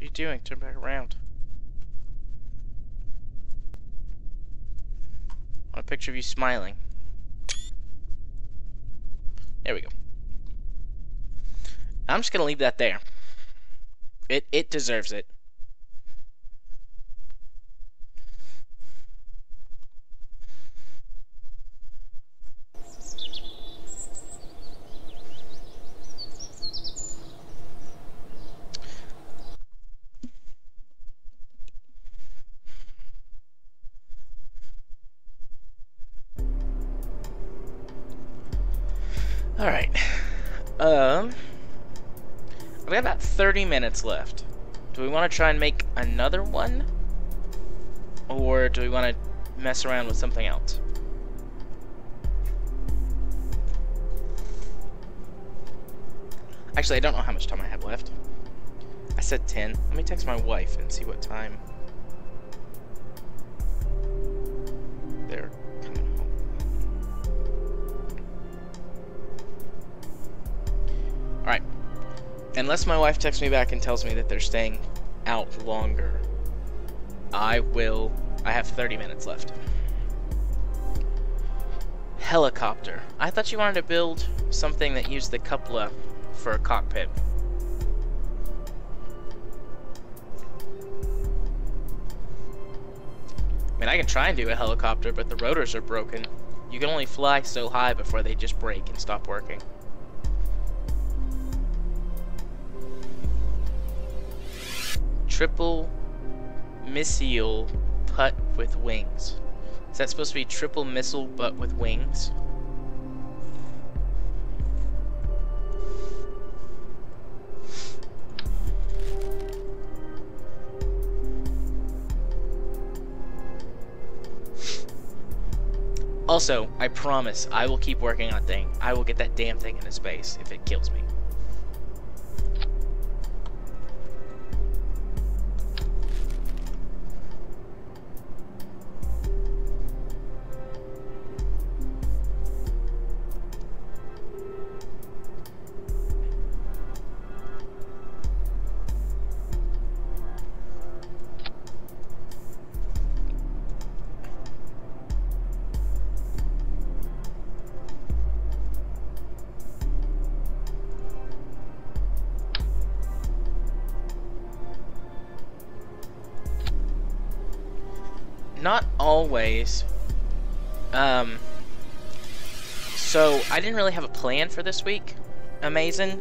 What are you doing? Turn back around. I want a picture of you smiling. There we go. I'm just gonna leave that there. It deserves it. Alright. I've got about 30 minutes left. Do we want to try and make another one? Or do we want to mess around with something else? Actually, I don't know how much time I have left. I said 10. Let me text my wife and see what time they're coming home. Alright. Unless my wife texts me back and tells me that they're staying out longer, I have 30 minutes left. Helicopter. I thought you wanted to build something that used the cupola for a cockpit. I mean, I can try and do a helicopter, but the rotors are broken. You can only fly so high before they just break and stop working. Triple missile putt with wings. Is that supposed to be triple missile but with wings? Also, I promise I will keep working on thing. I will get that damn thing into space if it kills me. Not always. So I didn't really have a plan for this week. Amazing.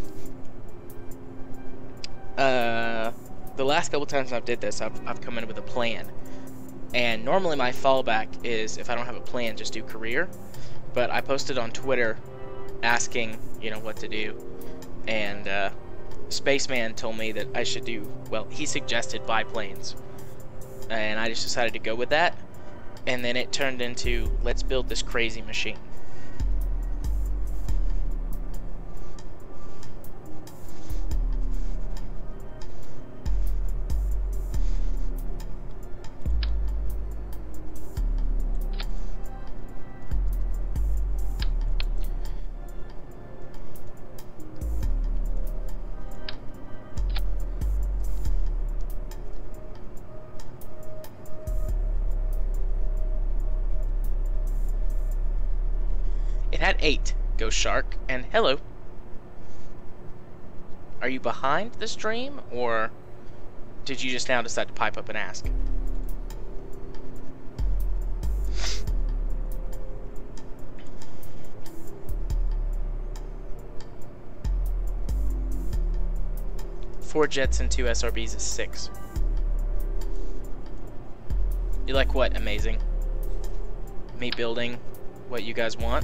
The last couple times I've did this, I've come in with a plan. And normally my fallback is, if I don't have a plan, just do career. But I posted on Twitter asking, you know, what to do. And Spaceman told me that I should do, well, he suggested biplanes. And I just decided to go with that, and then it turned into, let's build this crazy machine. It had 8. Go Shark, and hello. Are you behind the stream, or did you just now decide to pipe up and ask? Four jets and 2 SRBs is 6. You like what, amazing? Me building what you guys want?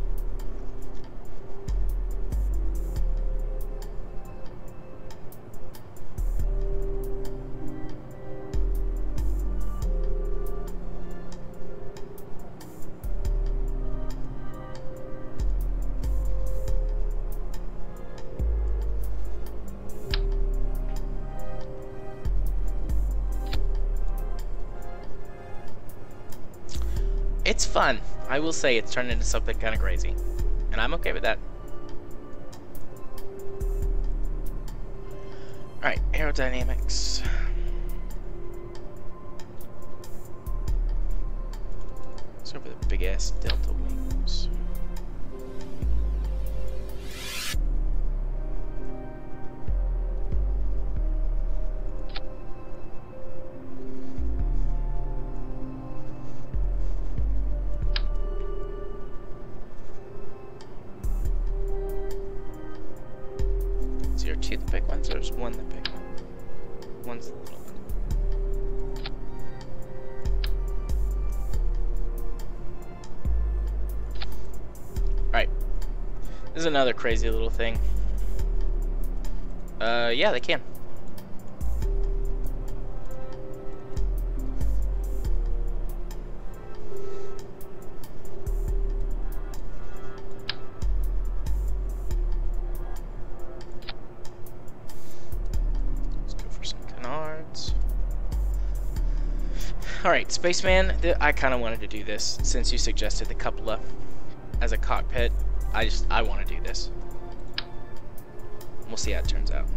It's fun. I will say it's turned into something kind of crazy. And I'm okay with that. Alright, here Aerodynamics. Let's go for the big ass delta wings. Is there two the big ones, or is one the big one? One's the little one. Alright. This is another crazy little thing. Yeah, they can. Alright, Spaceman, I kind of wanted to do this since you suggested the cupola as a cockpit. I want to do this. We'll see how it turns out.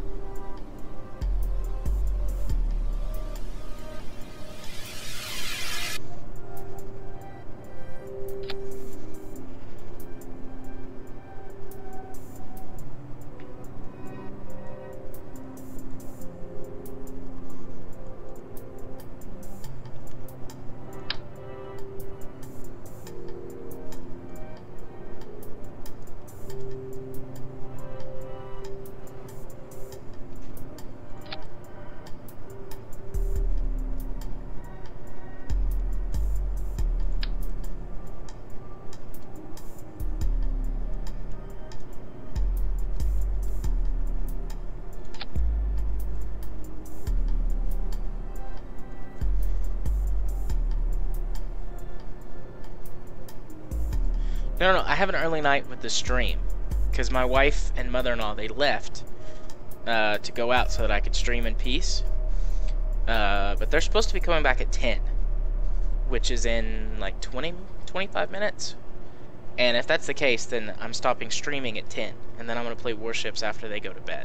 No, I have an early night with the stream, because my wife and mother-in-law, they left to go out so that I could stream in peace. But they're supposed to be coming back at 10, which is in like 25 minutes. And if that's the case, then I'm stopping streaming at 10, and then I'm going to play Warships after they go to bed.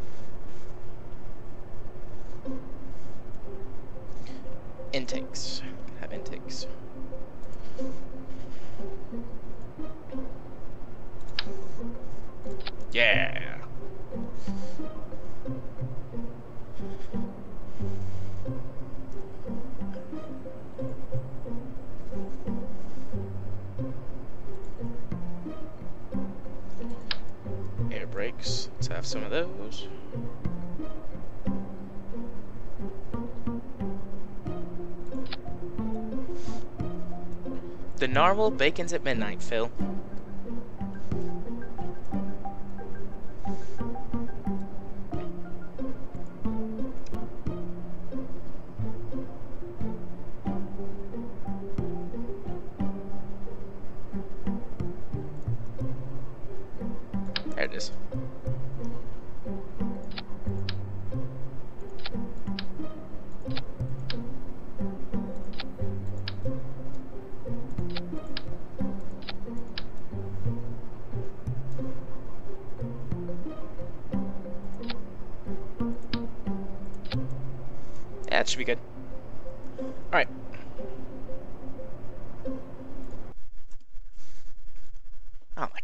Intakes. Have intakes. Yeah. Air brakes. Let's have some of those. The narwhal bacons at midnight, Phil. There it is. Yeah, it should be good. Alright. Oh my.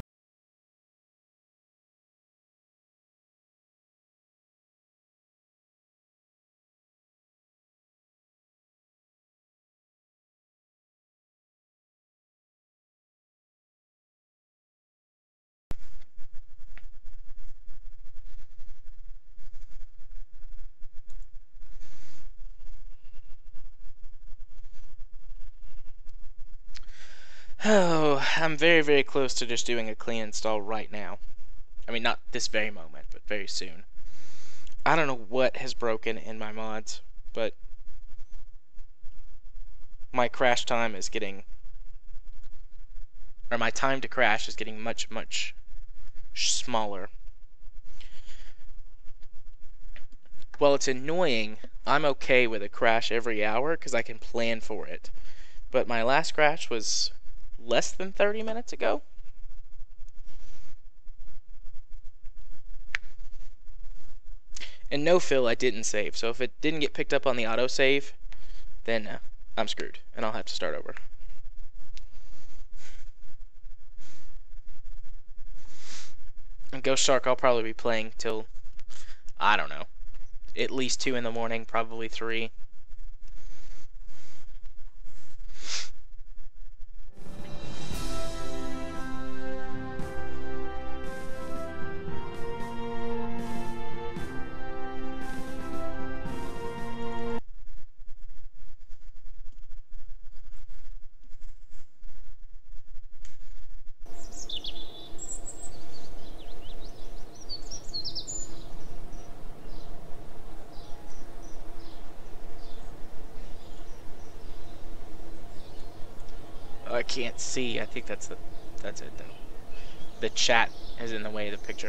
Oh, I'm very, very close to just doing a clean install right now. I mean, not this very moment, but very soon. I don't know what has broken in my mods, but my crash time is getting, or my time to crash is getting much, much smaller. While it's annoying, I'm okay with a crash every hour because I can plan for it. But my last crash was less than 30 minutes ago. And no fill, I didn't save. So if it didn't get picked up on the autosave, then I'm screwed, and I'll have to start over. And Ghost Shark I'll probably be playing till, I don't know, at least 2 in the morning, probably 3. I can't see. I think that's it though. The chat is in the way of the picture.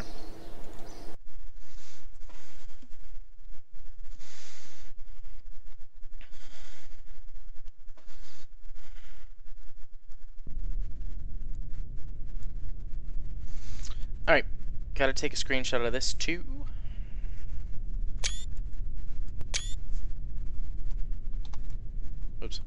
Alright, gotta take a screenshot of this too. Oops.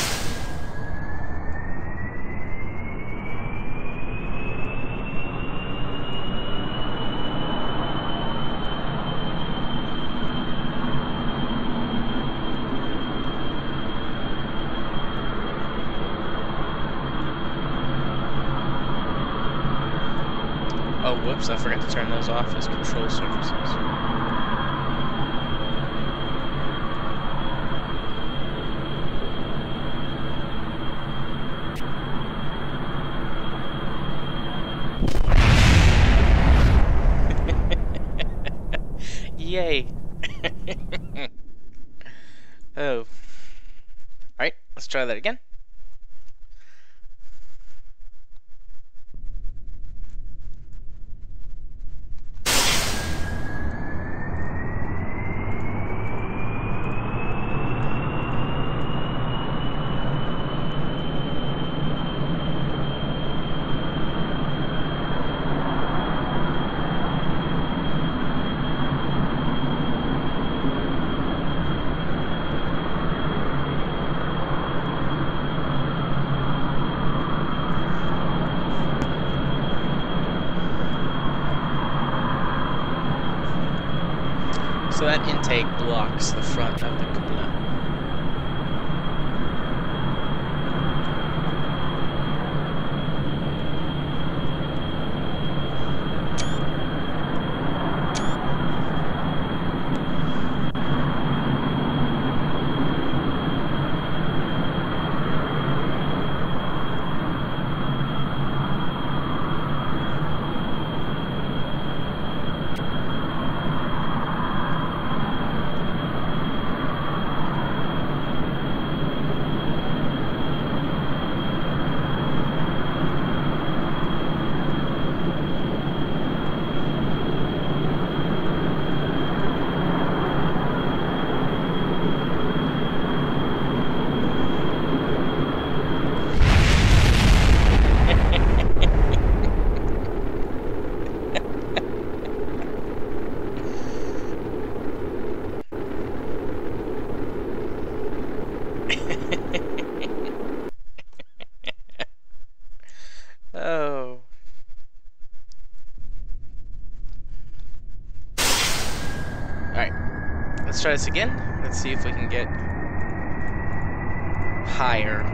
Oh, whoops, I forgot to turn those off as control surfaces. Yay. Oh. Alright, let's try that again. So that intake blocks the front of the cupola. Oh. Alright. Let's try this again. Let's see if we can get higher.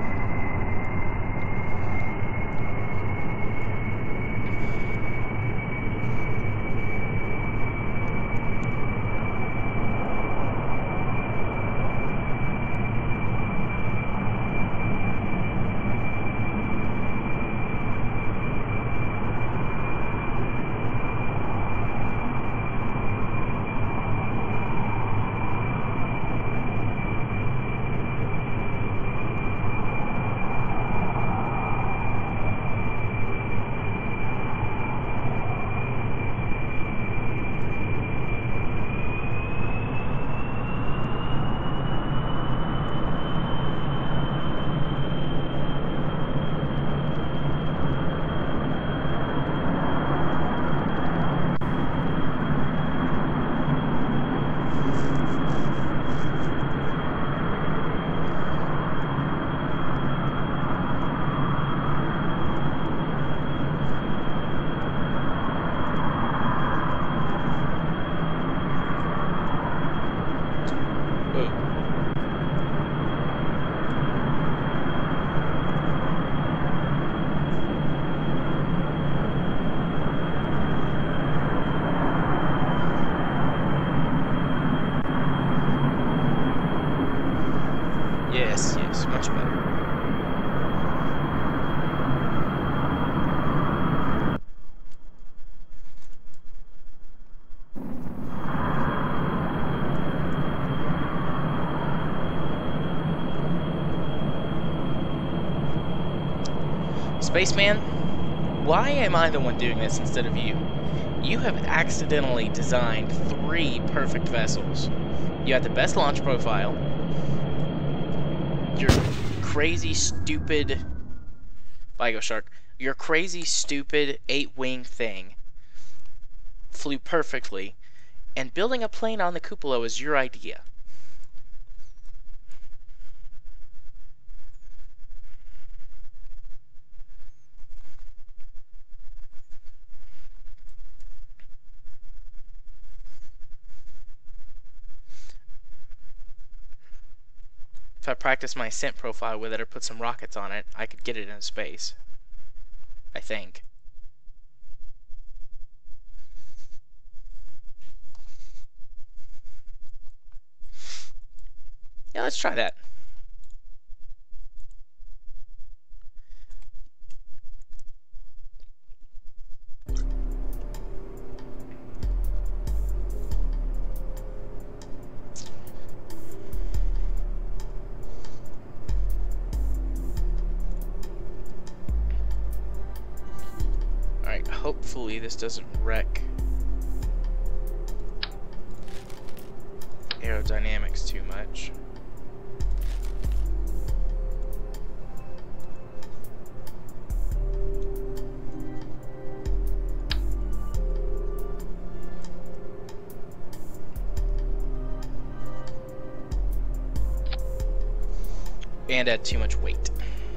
much better. Spaceman, why am I the one doing this instead of you? You have accidentally designed 3 perfect vessels. You had the best launch profile. Your crazy, stupid... LIGO Shark. Your crazy, stupid 8-wing thing flew perfectly. And building a plane on the cupola was your idea. If I practiced my ascent profile with it or put some rockets on it, I could get it in space. I think. Yeah, let's try that. Alright, hopefully this doesn't wreck aerodynamics too much. And add too much weight.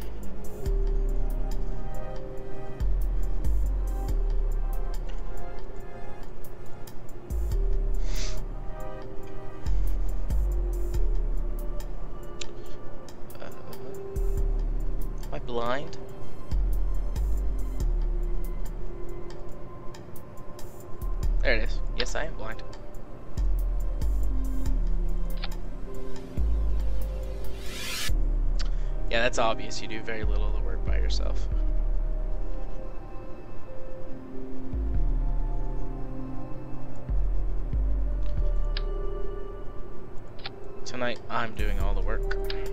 Am I blind? There it is. Yes, I am blind. Yeah, that's obvious. You do very little of the work by yourself. Tonight, I'm doing all the work.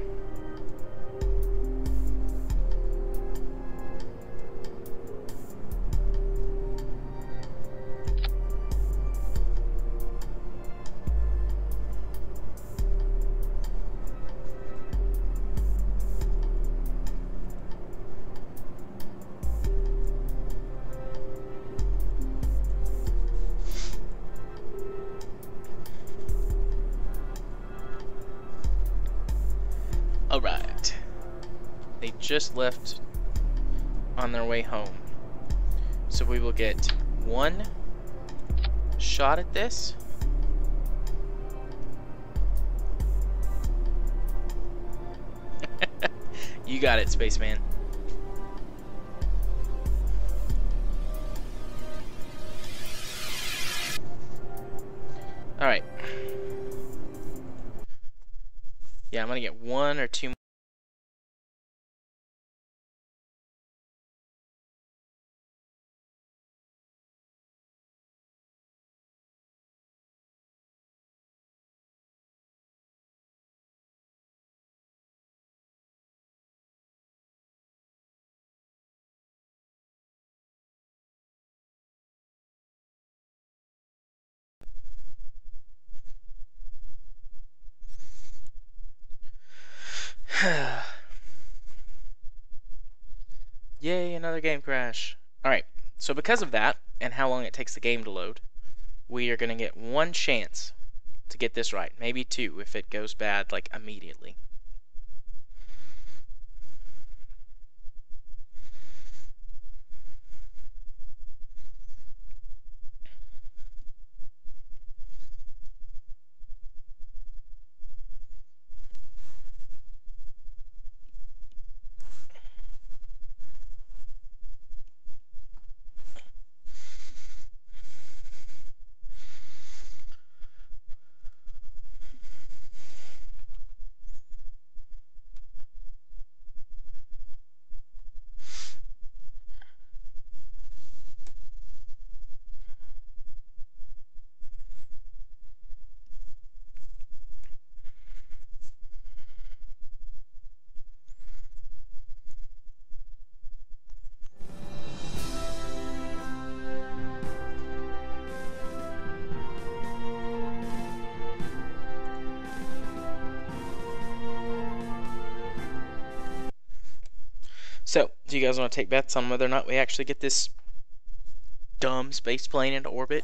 Alright. They just left on their way home. So we will get 1 shot at this. You got it, Spaceman. Alright. Yeah, I'm gonna get 1 or 2 more. Yay, another game crash. Alright, so because of that, and how long it takes the game to load, we are going to get 1 chance to get this right. Maybe 2 if it goes bad, like, immediately. So, do you guys want to take bets on whether or not we actually get this dumb space plane into orbit?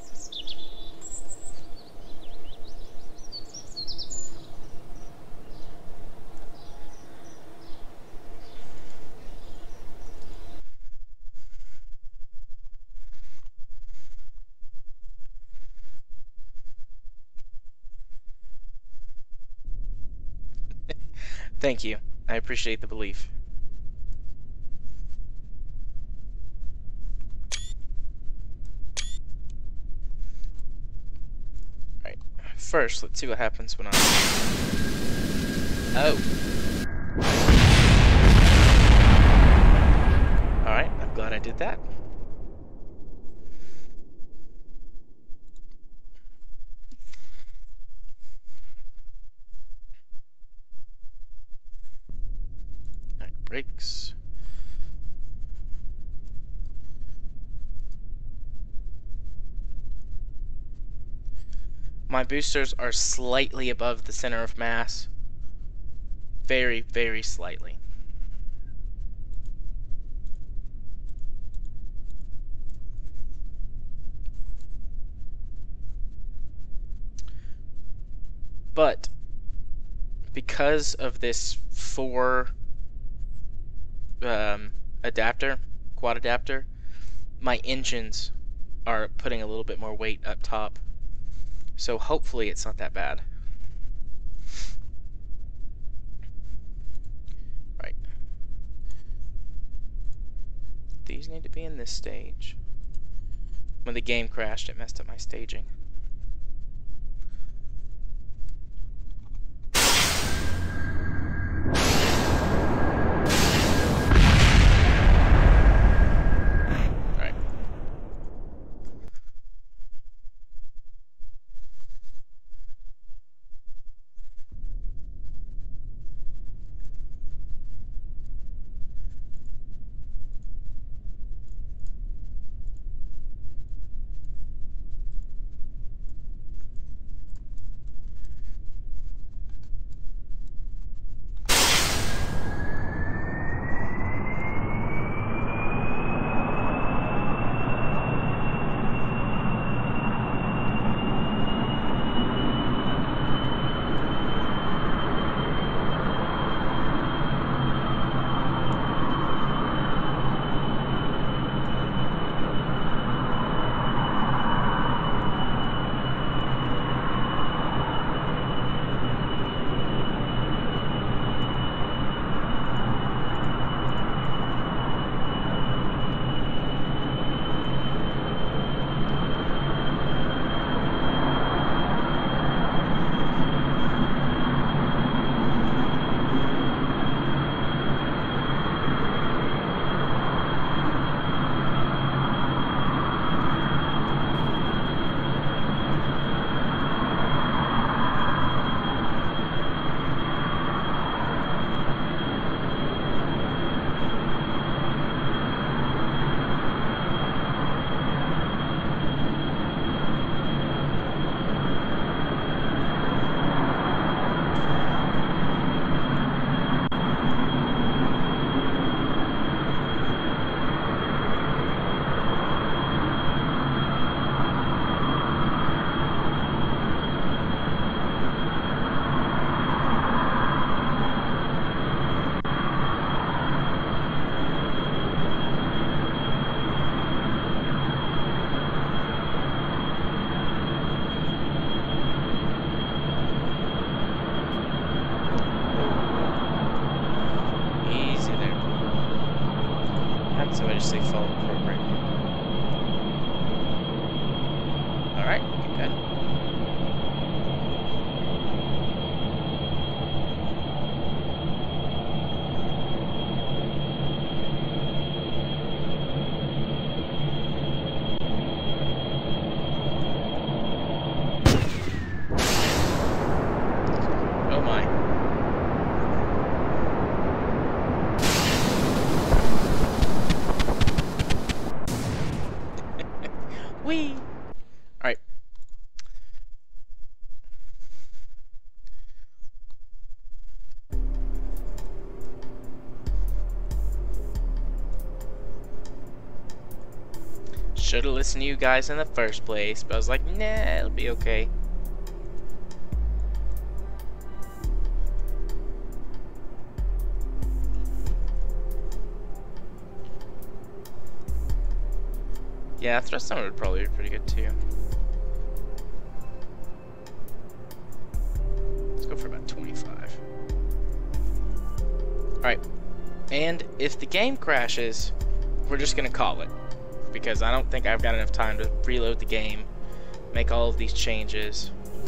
Thank you. I appreciate the belief. Alright, first, let's see what happens when I... Oh. Alright, I'm glad I did that. Alright, brakes. My boosters are slightly above the center of mass. Very, very slightly. But because of this 4 adapter, quad adapter, my engines are putting a little bit more weight up top. So hopefully it's not that bad. Right. These need to be in this stage. When the game crashed, it messed up my staging. Somebody just say follow the program. Alright, good. Oh my. Whee! Alright. Should have listened to you guys in the first place, but I was like, nah, it'll be okay. Yeah, thrust zone would probably be pretty good too. Let's go for about 25. Alright, and if the game crashes, we're just gonna call it. Because I don't think I've got enough time to reload the game, make all of these changes.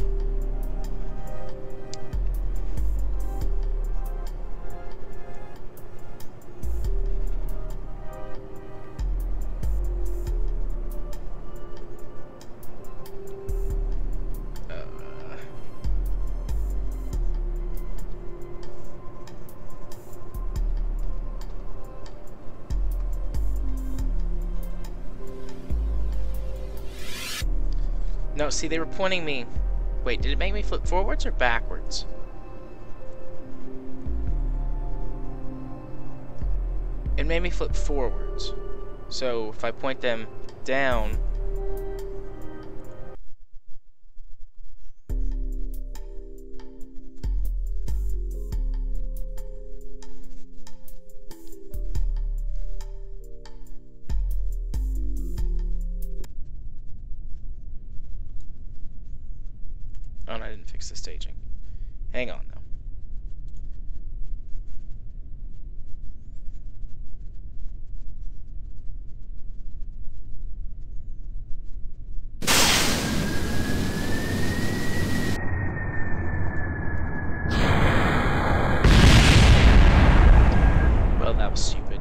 No, see, they were pointing me... Wait, did it make me flip forwards or backwards? It made me flip forwards. So, if I point them down... Oh, no, I didn't fix the staging. Hang on, though. Well, that was stupid.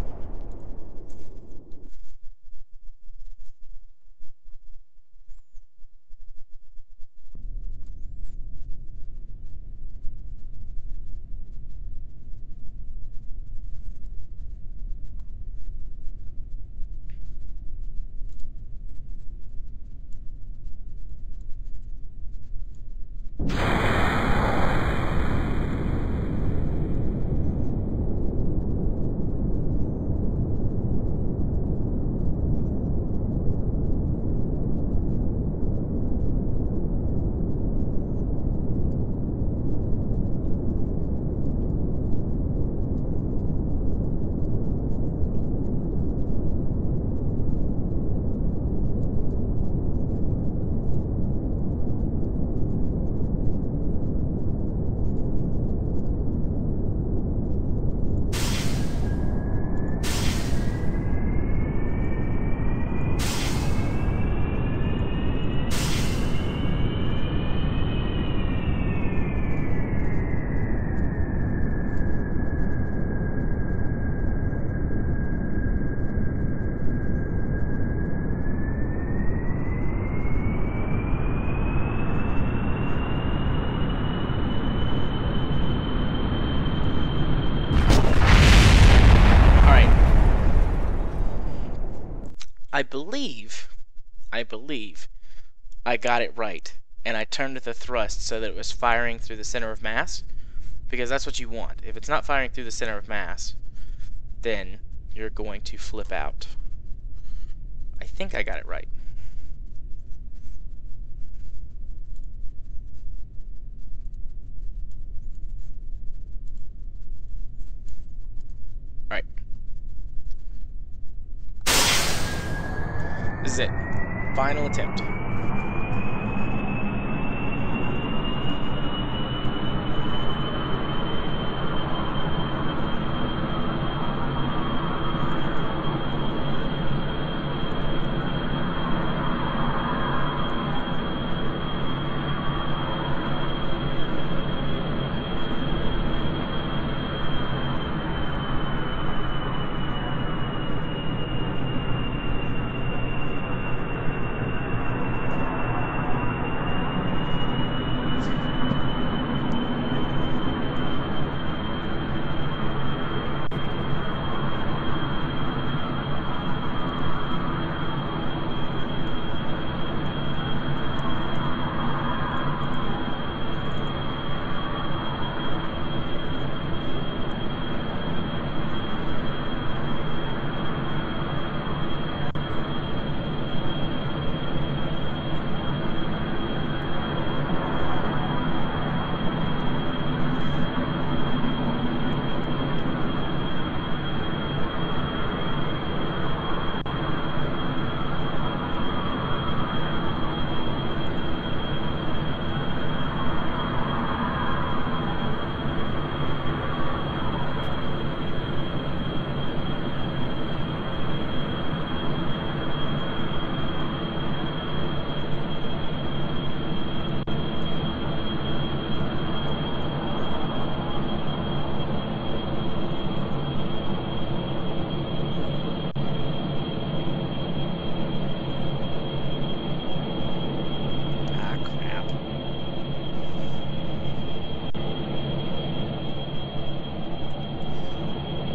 I believe I got it right, and I turned the thrust so that it was firing through the center of mass, because that's what you want. If it's not firing through the center of mass, then you're going to flip out. I think I got it right. Alright. This is it. Final attempt.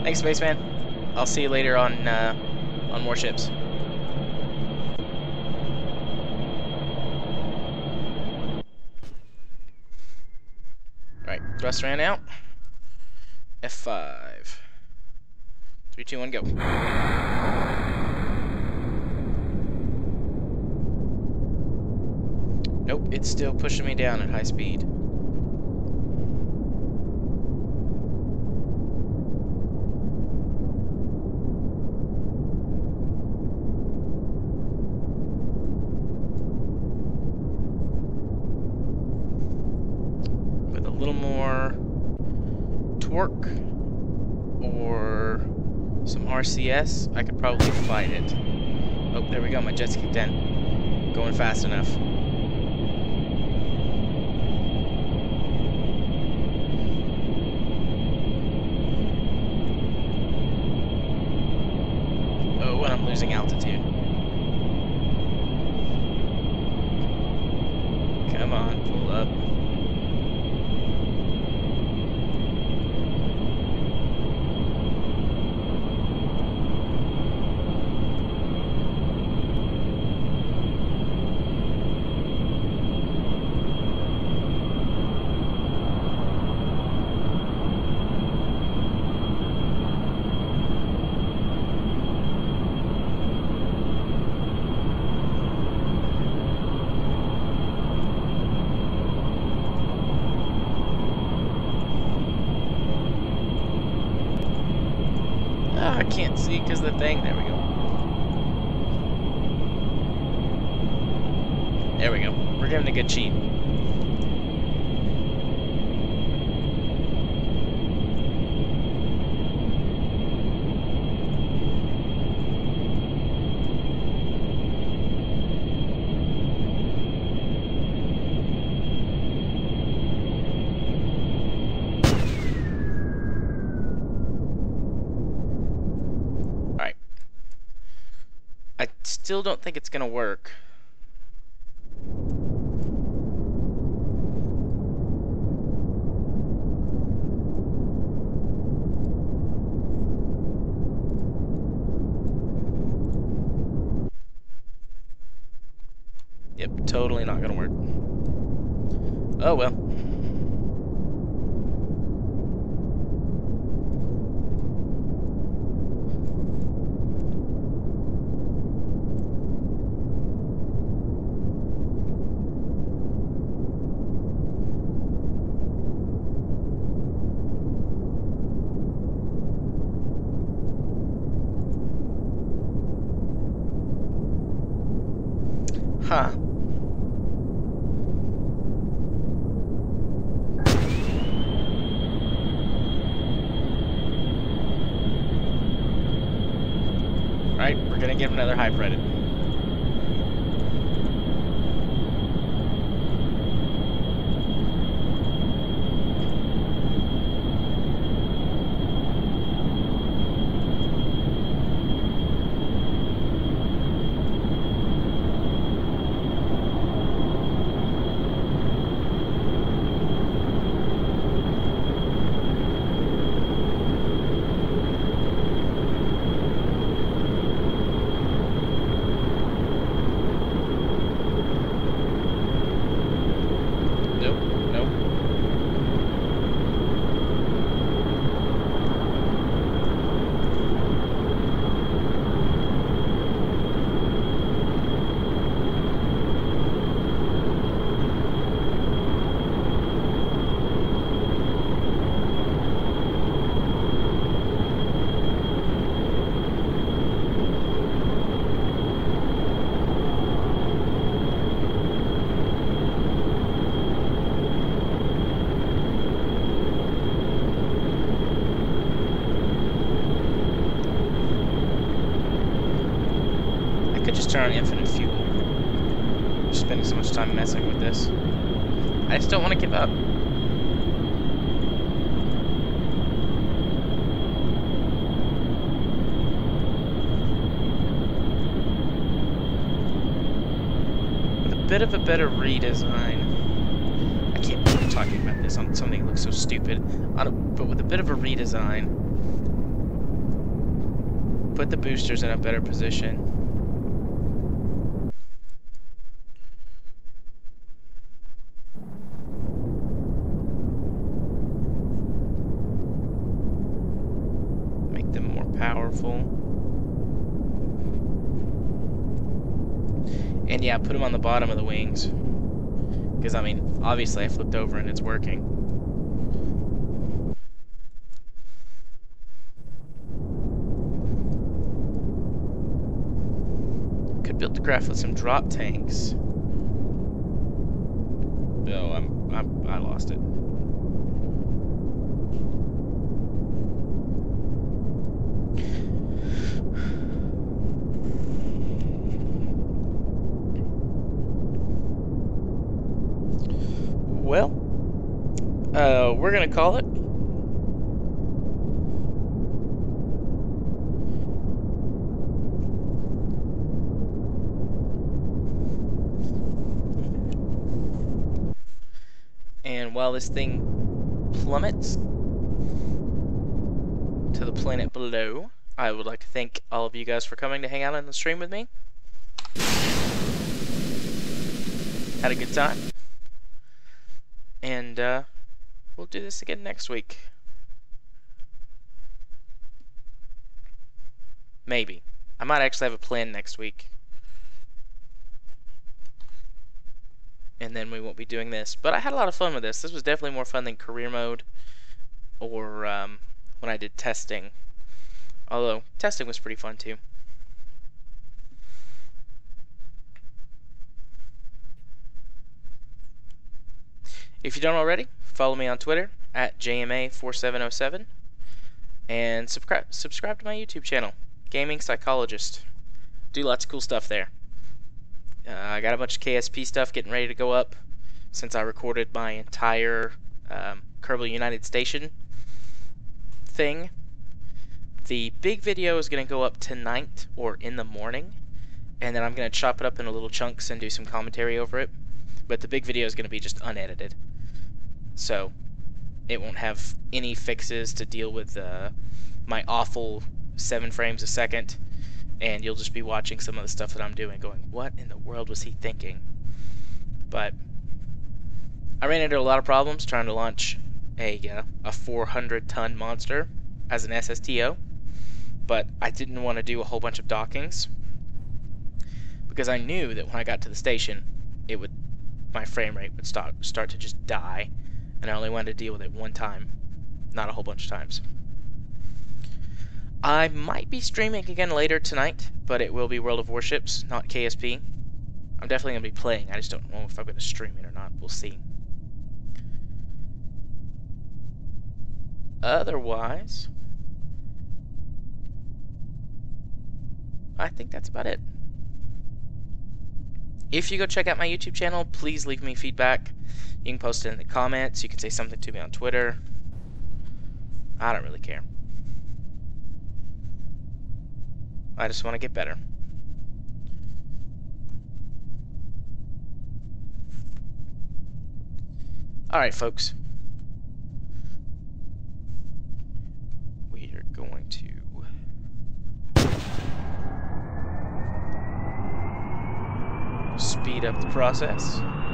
Thanks, Spaceman. I'll see you later on more ships. Alright, thrust ran out. F5. 3, 2, 1, go. Nope, it's still pushing me down at high speed. With a little more torque or some RCS, I could probably fight it. Oh, there we go, my jet's kicked in. Going fast enough. Oh, and I'm losing altitude. Come on, pull up. Oh, I can't see because the thing. There we go. There we go. We're giving a good cheat. I still don't think it's gonna work. Yep, totally not gonna work. Oh well. Huh. Alright, we're gonna give another high credit. Just turn on infinite fuel. I'm spending so much time messing with this. I just don't want to give up. With a bit of a better redesign. I can't believe I'm talking about this on something that looks so stupid. But with a bit of a redesign, put the boosters in a better position. Make them more powerful. And yeah, put them on the bottom of the wings. Because, I mean, obviously I flipped over and it's working. Could build the craft with some drop tanks. Oh, I lost it. Well, we're gonna call it. And while this thing plummets to the planet below, I would like to thank all of you guys for coming to hang out on the stream with me. Had a good time. And we'll do this again next week. Maybe. I might actually have a plan next week. And then we won't be doing this. But I had a lot of fun with this. This was definitely more fun than career mode or when I did testing. Although, testing was pretty fun too. If you don't already, follow me on Twitter at JMA4707 and subscribe to my YouTube channel, Gaming Psychologist. Do lots of cool stuff there. I got a bunch of KSP stuff getting ready to go up since I recorded my entire Kerbal United Station thing. The big video is going to go up tonight or in the morning, and then I'm going to chop it up into little chunks and do some commentary over it. But the big video is going to be just unedited. So it won't have any fixes to deal with my awful 7 frames a second, and you'll just be watching some of the stuff that I'm doing going, what in the world was he thinking? But I ran into a lot of problems trying to launch a 400-ton monster as an SSTO, but I didn't want to do a whole bunch of dockings because I knew that when I got to the station, my frame rate would start to just die, and I only wanted to deal with it one time, not a whole bunch of times. I might be streaming again later tonight, but it will be World of Warships, not KSP. I'm definitely going to be playing, I just don't know if I'm going to stream it or not, we'll see. Otherwise, I think that's about it. If you go check out my YouTube channel, please leave me feedback. You can post it in the comments. You can say something to me on Twitter. I don't really care. I just want to get better. Alright, folks. We are going to speed up the process.